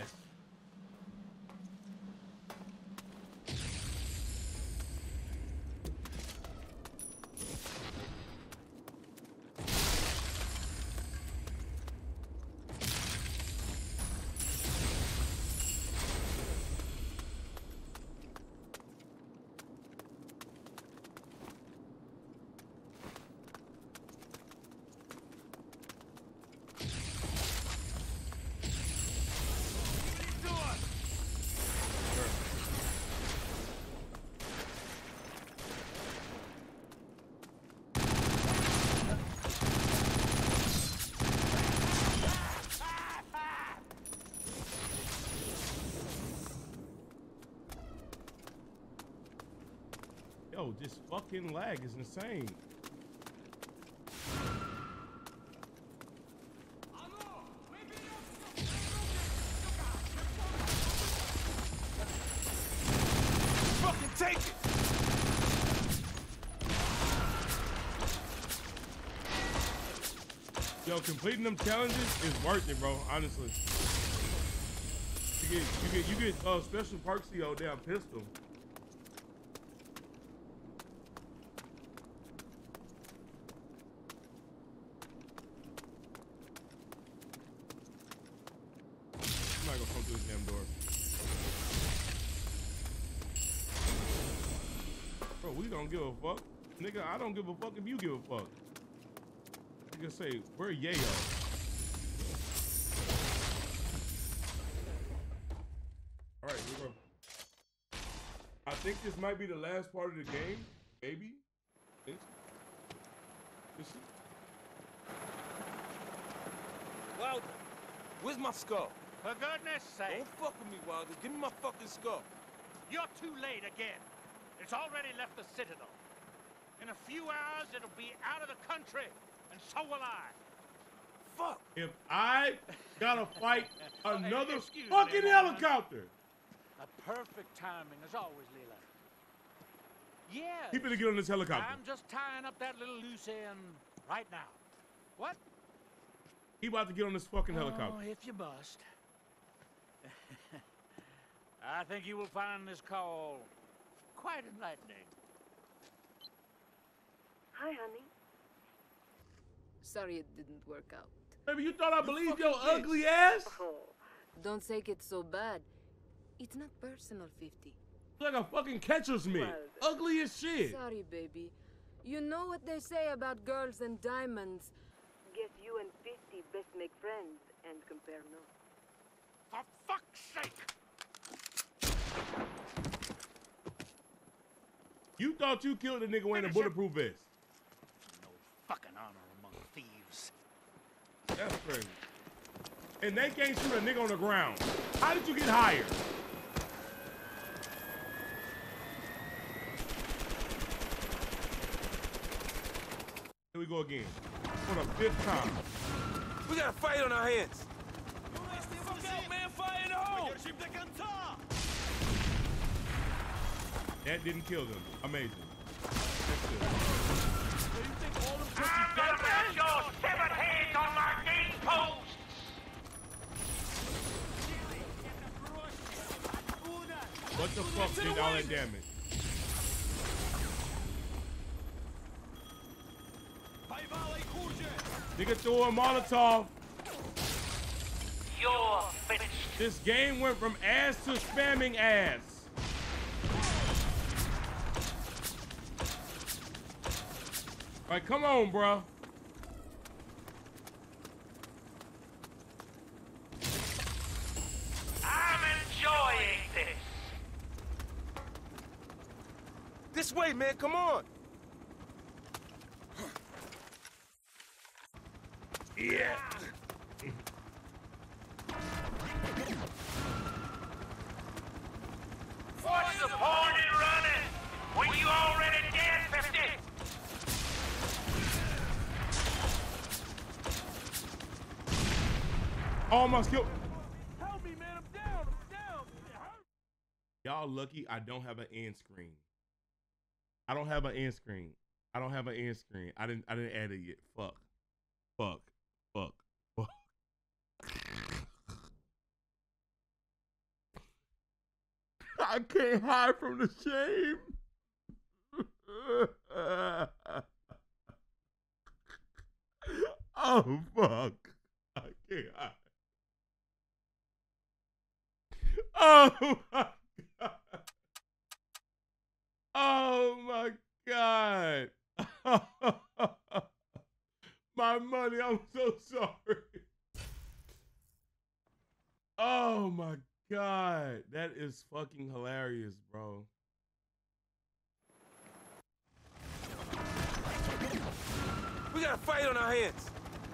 Yo, this fucking lag is insane. Fucking take it! Yo, completing them challenges is worth it, bro. Honestly, you get special perks to your damn pistol. I'm not gonna come through this damn door. Bro, we don't give a fuck. Nigga, I don't give a fuck if you give a fuck. Nigga say, where Yayo? All right, here we go. I think this might be the last part of the game. Maybe. Think so. Let's see. Wilder, where's my skull? For goodness sake, Don't fuck with me, Wilder. Give me my fucking skull. you're too late again. It's already left the Citadel. In a few hours, it'll be out of the country, and so will I. Fuck. If I gotta fight another Excuse me, fucking woman. helicopter, A perfect timing, as always, Leela. Yeah. he finna get on this helicopter. I'm just tying up that little loose end right now. What? He about to get on this fucking helicopter. Oh, if you must. I think you will find this call quite enlightening. Hi, honey. Sorry it didn't work out. Baby, you thought I believed your ugly ass? Oh, Don't take it so bad. It's not personal, 50. Like a fucking catcher's mitt. Ugly as shit. Sorry, baby. You know what they say about girls and diamonds. guess you and 50 best make friends and compare notes. For fuck's sake! You thought you killed a nigga wearing a bulletproof vest. No fucking honor among thieves. That's crazy. And they can't shoot a nigga on the ground. How did you get hired? Here we go again. For the 5th time. We got a fight on our hands. Fuck out, man! Fire in the hole! That didn't kill them. Amazing. I'm gonna put your severed heads on my gate post! What the fuck did all that damage? Nigga threw a Molotov. You're finished. This game went from ass to spamming ass. All right, come on, bro. I'm enjoying this. This way, man. Come on. Yeah. What's the point in running when you already dead, 50? Oh, my skill. Help me, man. I'm down. I'm down. Y'all lucky I don't have an end screen. I don't have an end screen. I don't have an end screen. I didn't add it yet. Fuck. Fuck. Fuck. Fuck. I can't hide from the shame. Oh fuck. I can't hide. Oh my god. Oh my god. My money, I'm so sorry. Oh my god. That is fucking hilarious, bro. We got a fight on our hands.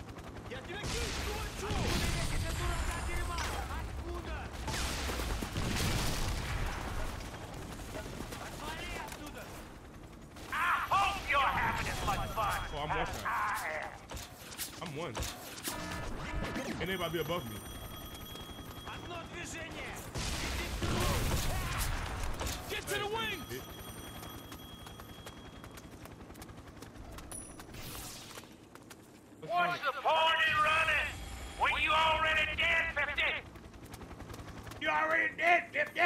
I hope you're having as much fun Oh, I'm as watching. I am. I'm one. And they about to be above me. Get to the wings. What's the point in running when you already dead, 50? You already dead, 50.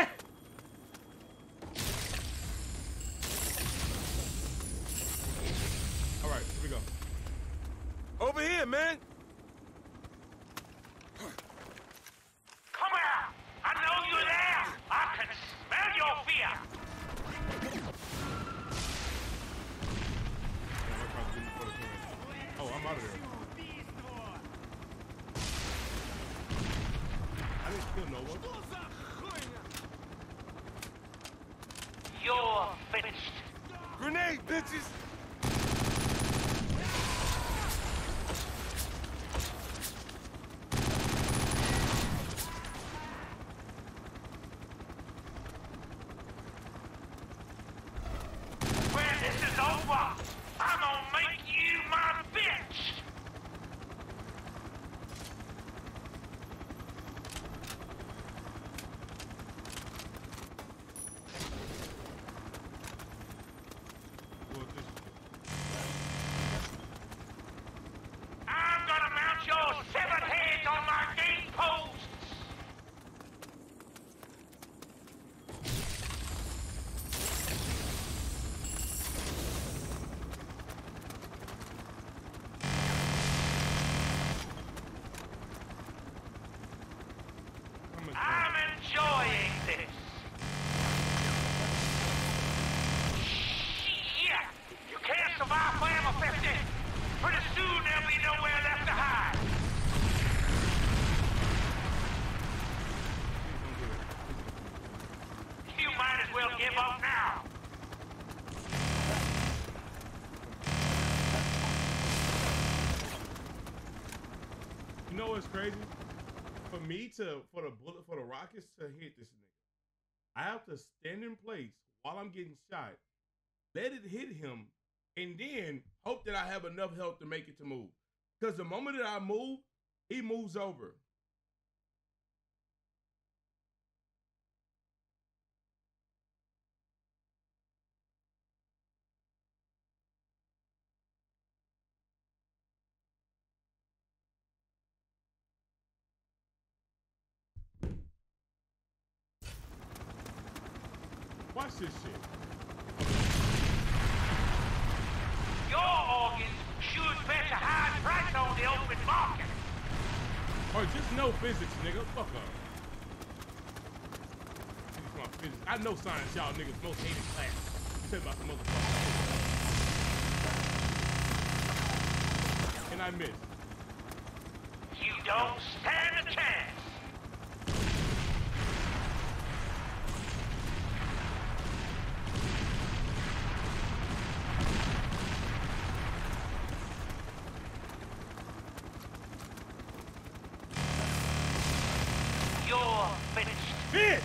All right, here we go. Over here, man. Come out! I know you're there! I can smell your fear! Oh, I'm out of there. I didn't kill no one. You're finished. Grenade, bitches. When this is over, I'm gonna make you my bitch! I'm gonna mount your severed heads on my gate posts! I'm enjoying this. Shit! You can't survive forever, 50. Pretty soon there'll be nowhere left to hide. You might as well give up now. You know what's crazy? For the rockets to hit this nigga, I have to stand in place while I'm getting shot, let it hit him, and then hope that I have enough health to make it to move. Because the moment that I move, he moves over. Watch this shit. Your organs should fetch a high price on the open market. Or just no physics, nigga. Fuck up. Niggas want physics. I know science, y'all niggas most hated class. You said about the motherfucker. And I missed. You don't stand a chance. You're finished. Bitch!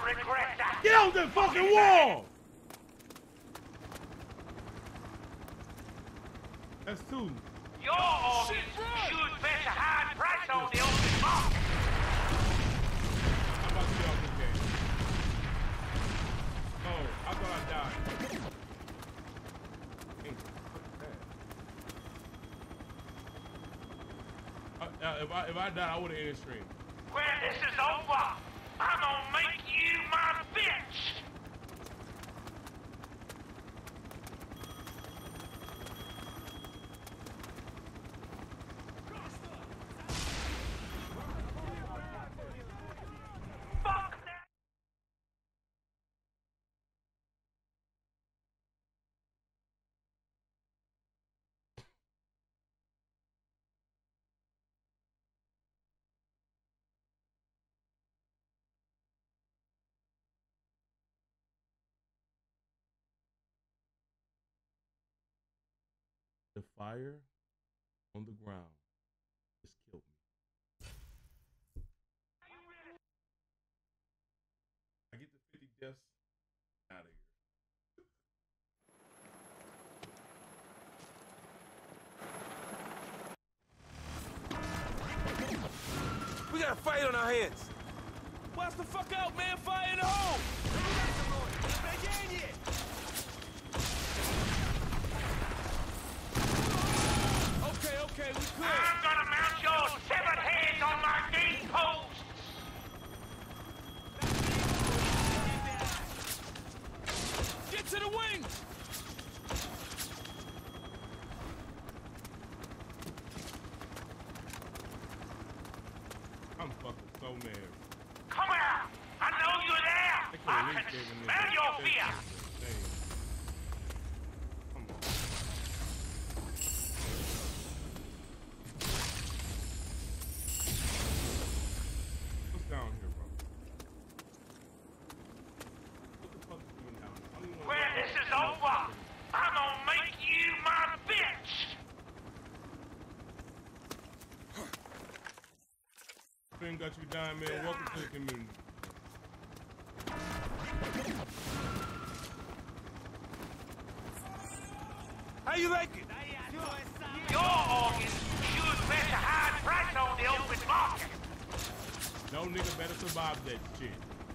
regret that. Get out that fucking wall! That's two. Your organs should fetch a high price on the open market. I'm about to get off this game. Oh, I thought I died. If I died, I would have ended stream. When this is over, I'm gonna make you my bitch. Fuck that. The fire on the ground just killed me. I get the 50 deaths out of here. We got a fight on our hands. Blast the fuck out, man. Fire in the hole. Okay, we clear. I'm gonna mount your severed heads on my gate posts. Get to the wings. I'm fucking so mad. Come out! I know you're there! I can smell your fear! Come on. What's down here, bro? What the fuck is going down here? I don't even wanna When this is over, I'm gonna make you my bitch! Finn got you down, man. Welcome to the community. How you like it? Your organs should fetch a high price on the open market. No nigga better survive that shit.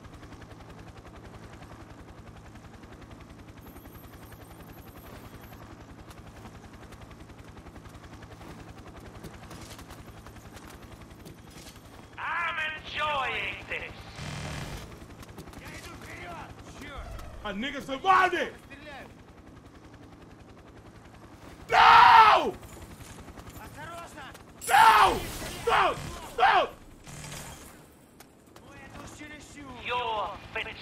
I'm enjoying this. A nigga survived it! No! No! No! No! You're finished.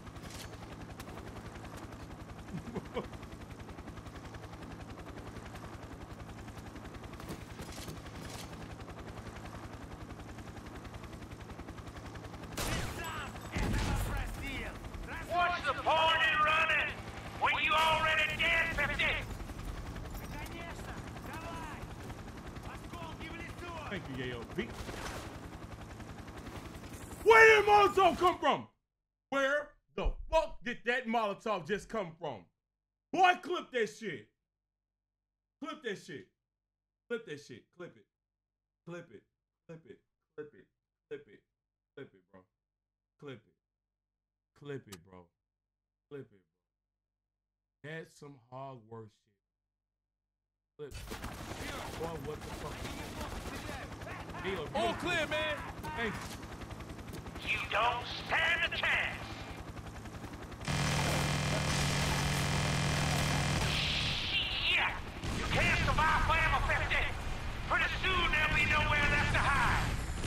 What's the point in running when you already dead, 50? Thank you, Yayo. Where did Molotov come from? Where the fuck did that Molotov just come from? Boy, clip that shit. Clip that shit. Clip that shit. Clip it. Clip it. Clip it. Clip it. Clip it. Clip it, bro. Clip it. Clip it, bro. Clip it, bro. That's some Hogwarts shit. Clip it. Boy, what the fuck? Halo, All clear, man. thanks. You don't stand a chance. Yeah, you can't survive forever, 50. Pretty soon there'll be nowhere left to hide.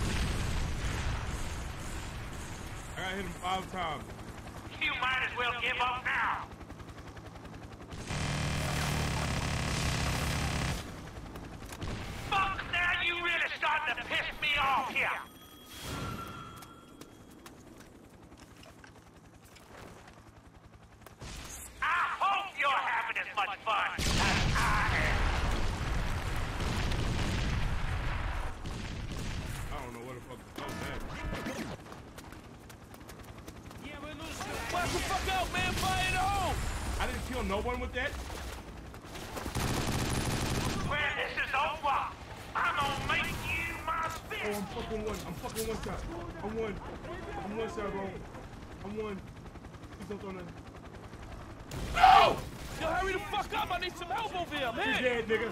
I got hit him 5 times. You might as well give up now. Fuck, now you really starting to piss me off here. I hope you're having as much fun as I am. I don't know what the fuck is going on. Blast the fuck out, man. Fire in the hole. I didn't kill no one with that. When this is over, I'm gonna make you my bitch. Oh, I'm fucking one shot. I'm one shot, bro. I'm one. Please don't throw nothing. No! Yo, hurry the fuck up. I need some help over here, He's man. dead, nigga.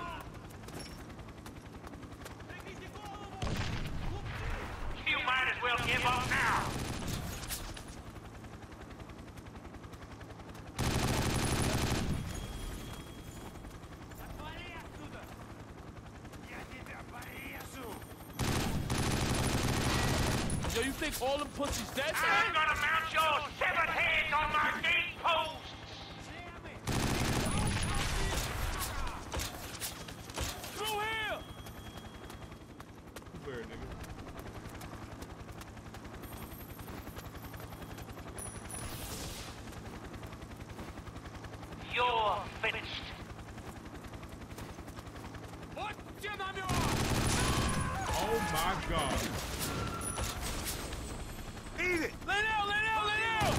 You might as well give up now. Yo, you think all them pussies dead, I'm man? gonna mount your severed heads on my gate posts. Through here. Where, nigga? You're finished. What? Oh my god. Eat it. Lay down, lay down, lay down.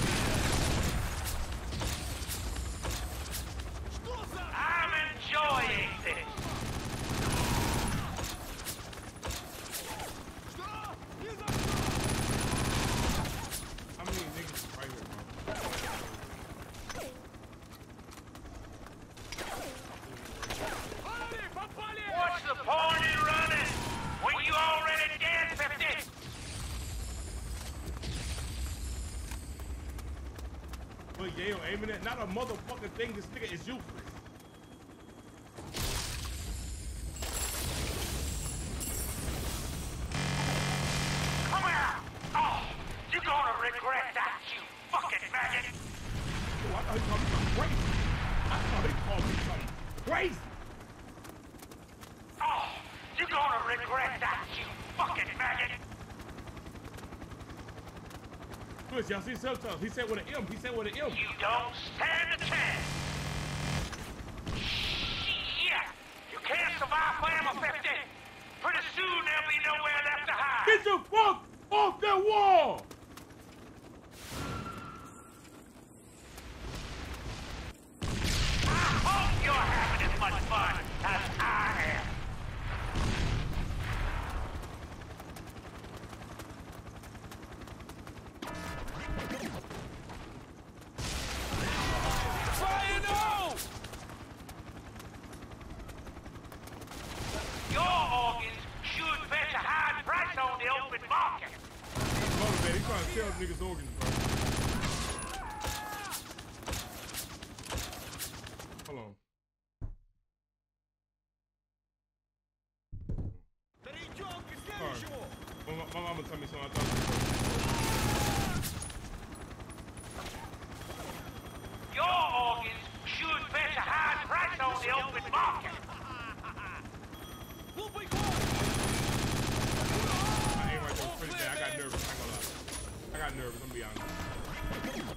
I'm enjoying this. How many niggas right here, bro? What's the point in running when you already dead, 50? But Yale aiming at not a motherfucking thing. This nigga is useless. Come here! Oh, you're gonna regret that, you fucking maggot! Oh, I thought he called me something crazy. I thought he called me something crazy. Oh, you're gonna regret that, you fucking maggot! Good, y'all see subtitles. He said with an M. He said with an M. You don't stand a chance! Shit! You can't survive forever, 50! Pretty soon there'll be nowhere left to hide! Get the fuck off that wall! I hope you're having as much fun as I am! Fire no! Your organs should fetch a high price on the open market! Motivated. He's trying to sell niggas organs, bro. Hold on. Sorry. My mama told me something. I thought Your organs should fetch a high price on the open market! I ain't right there. Pretty bad. I got nervous. I ain't gonna lie. I got nervous. I'm gonna be honest.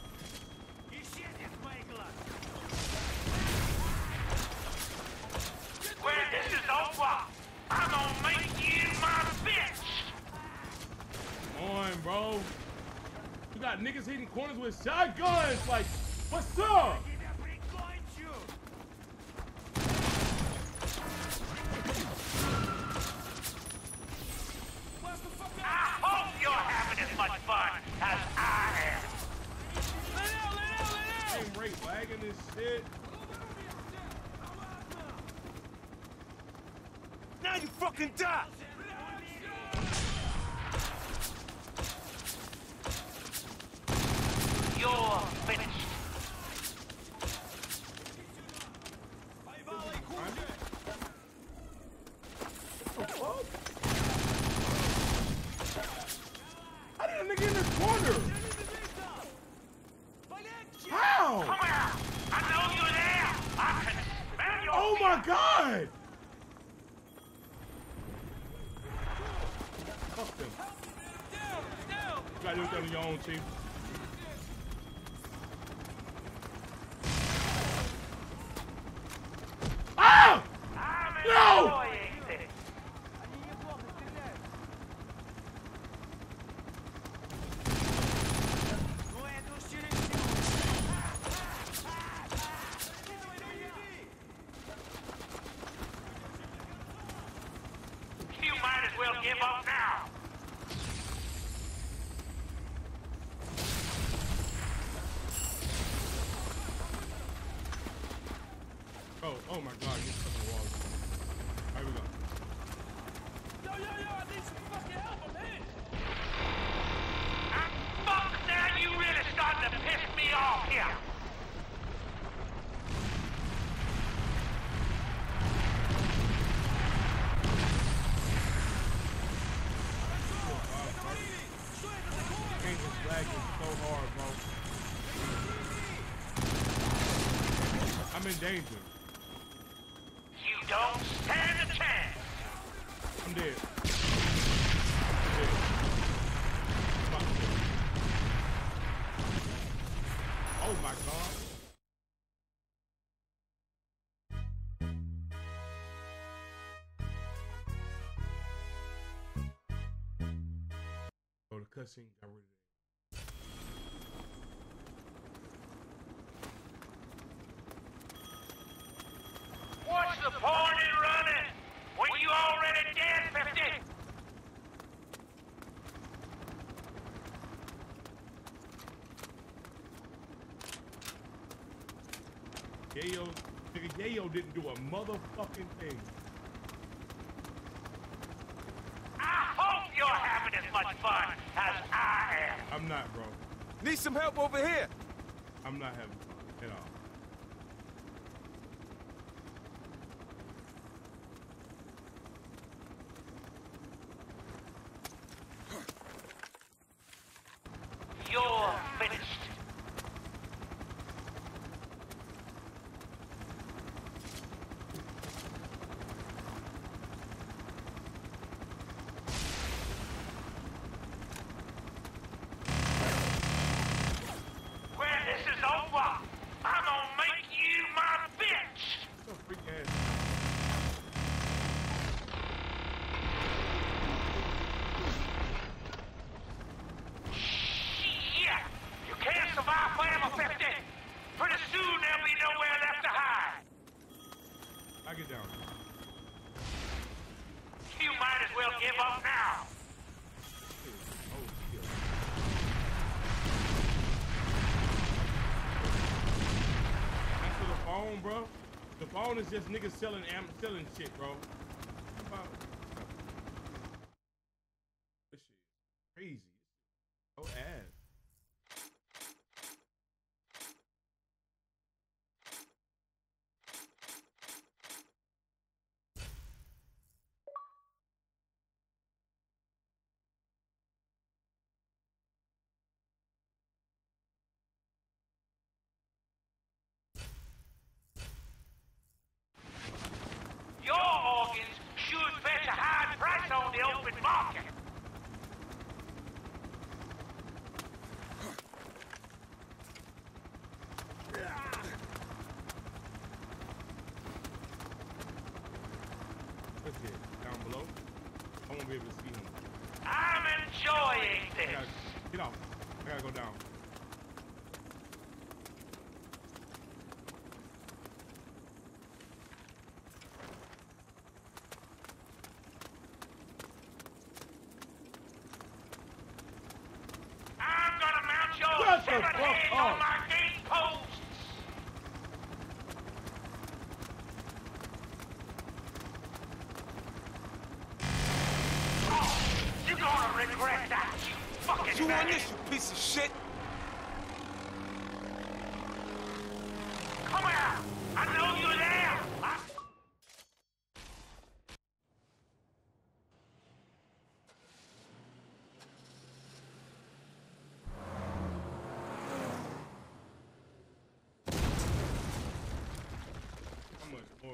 When this is over, I'm gonna make you my bitch! Come on, bro. You got niggas hitting corners with shotguns. Like, what's up? I hope you're having as much fun as I am! Lay down, lay down, lay down. Frame rate lagging this shit. Now you fucking die. You're finished. How did a nigga in this corner? How? Come here! I know you're there! I can smell your Oh my god! Fuck them. You gotta do it on your own, chief. Ah! I'm No! enjoying this. Oh my God, get stuck in the walls. Here we go. Yo, I need some fucking help. I'm hit. Fuck, now you really starting to piss me off here. Game is lagging so hard, bro. I'm in danger. You don't stand a chance. I'm dead. I'm dead. I'm dead. Oh my God. Oh, the cutscene got rid of it. What's the point in running when you already dead, 50? Yayo, nigga, Yayo didn't do a motherfucking thing. I hope you're having as much fun as I am. I'm not, bro. Need some help over here. I'm not having fun at all. You're finished. When this is over, I'm gonna make you my bitch. So freak ass. Shit! You can't survive forever, 50. Pretty soon there'll be nowhere left to hide. I get down. You might as well give up now. Oh, shit. That's for the phone, bro. The phone is just niggas selling shit, bro. What about this shit? Crazy. Oh ass. Your organs should fetch a high price on the open market. What's it? Down below? I won't be able to see him. I'm enjoying I this. gotta, get off. I gotta go down. I'm gonna mount your Shut the seven fuck heads up. on my gate posts. Oh, you're gonna regret that, you fucking You on faggot. this, you piece of shit? Come out! I know you're there! How much more?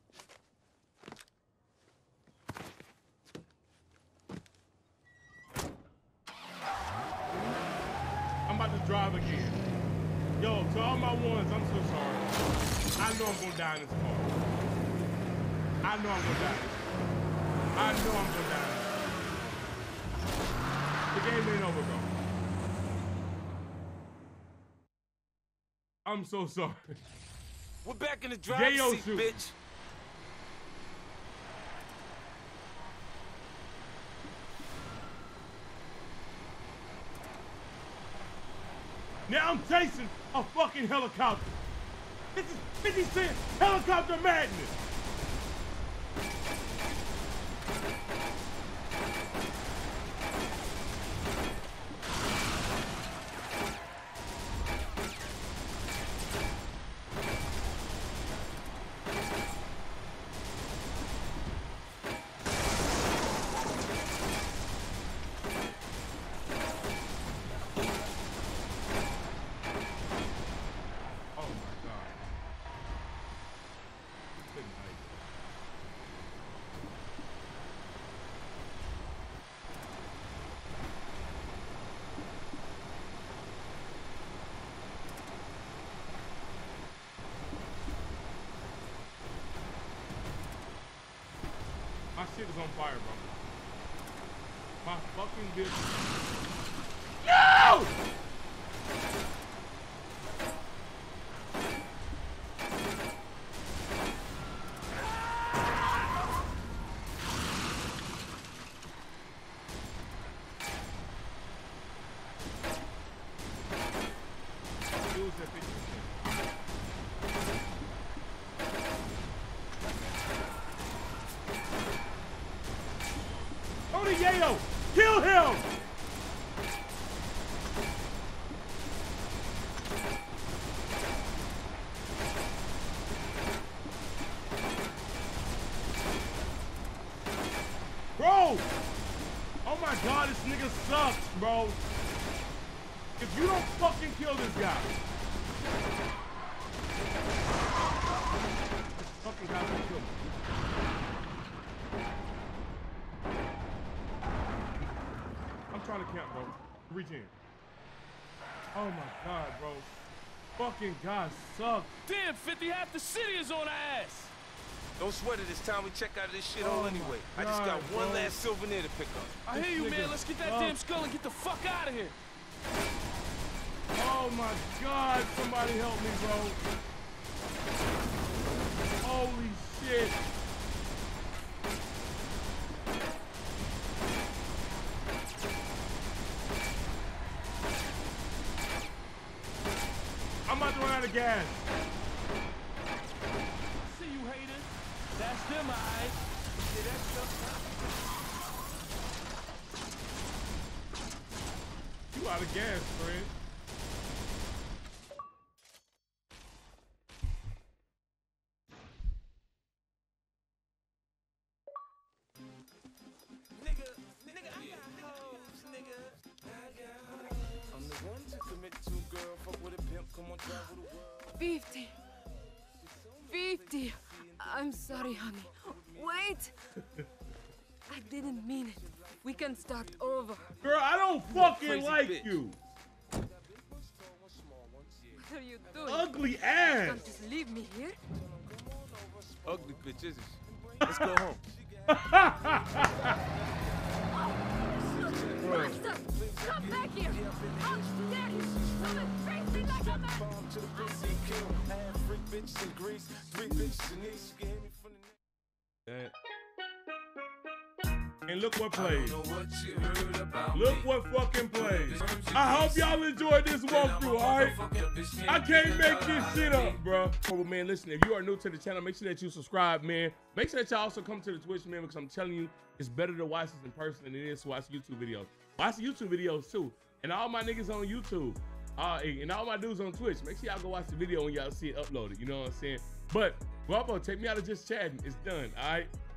I'm about to drive again. Yo, to all my ones, I'm so sorry. I know I'm gonna die in this car. I know I'm gonna die in this car. I know I'm gonna die in this car. The game ain't over, bro. I'm so sorry. We're back in the driver's Yayo seat, suit. bitch. Now I'm chasing a fucking helicopter. This is 50 Cent helicopter madness. My shit is on fire, bro. My fucking bitch. No! Yayo, kill him! Bro! Oh my god, this nigga sucks, bro. If you don't fucking kill this guy. This fucking guy's gonna kill me. Trying to count, bro. Reach in. Oh my god, bro. Fucking guys suck. Damn, 50, half the city is on our ass. Don't sweat it, it's time we check out of this shit hole anyway. I just got one last souvenir to pick up. I hear you, man. Let's get that damn skull and get the fuck out of here. Oh my god, somebody help me, bro. Holy shit. I'm about to run out of gas. See you, haters. That's them eyes. Yeah, that's stuff. You out of gas, friend. I'm the one to commit to, girl. Fuck with a pimp, come on, travel the world. 50. I'm sorry, honey. Wait. I didn't mean it. We can start over. Girl, I don't fucking like bitch. you. What are you doing? Ugly You ass. can't just leave me here. Ugly bitch, isn't she? Let's go home. Monster! Come back here! How dare you! Come and face me like a man! And look what plays. Look what fucking plays. I hope y'all enjoyed this walkthrough, alright? I can't make this shit up, bro. Oh, man, listen, if you are new to the channel, make sure that you subscribe, man. Make sure that y'all also come to the Twitch, man, because I'm telling you, it's better to watch this in person than it is to watch YouTube videos. Watch the YouTube videos, too. And all my niggas on YouTube, and all my dudes on Twitch, make sure y'all go watch the video when y'all see it uploaded, you know what I'm saying? But, Guapo, take me out of just chatting. It's done, alright?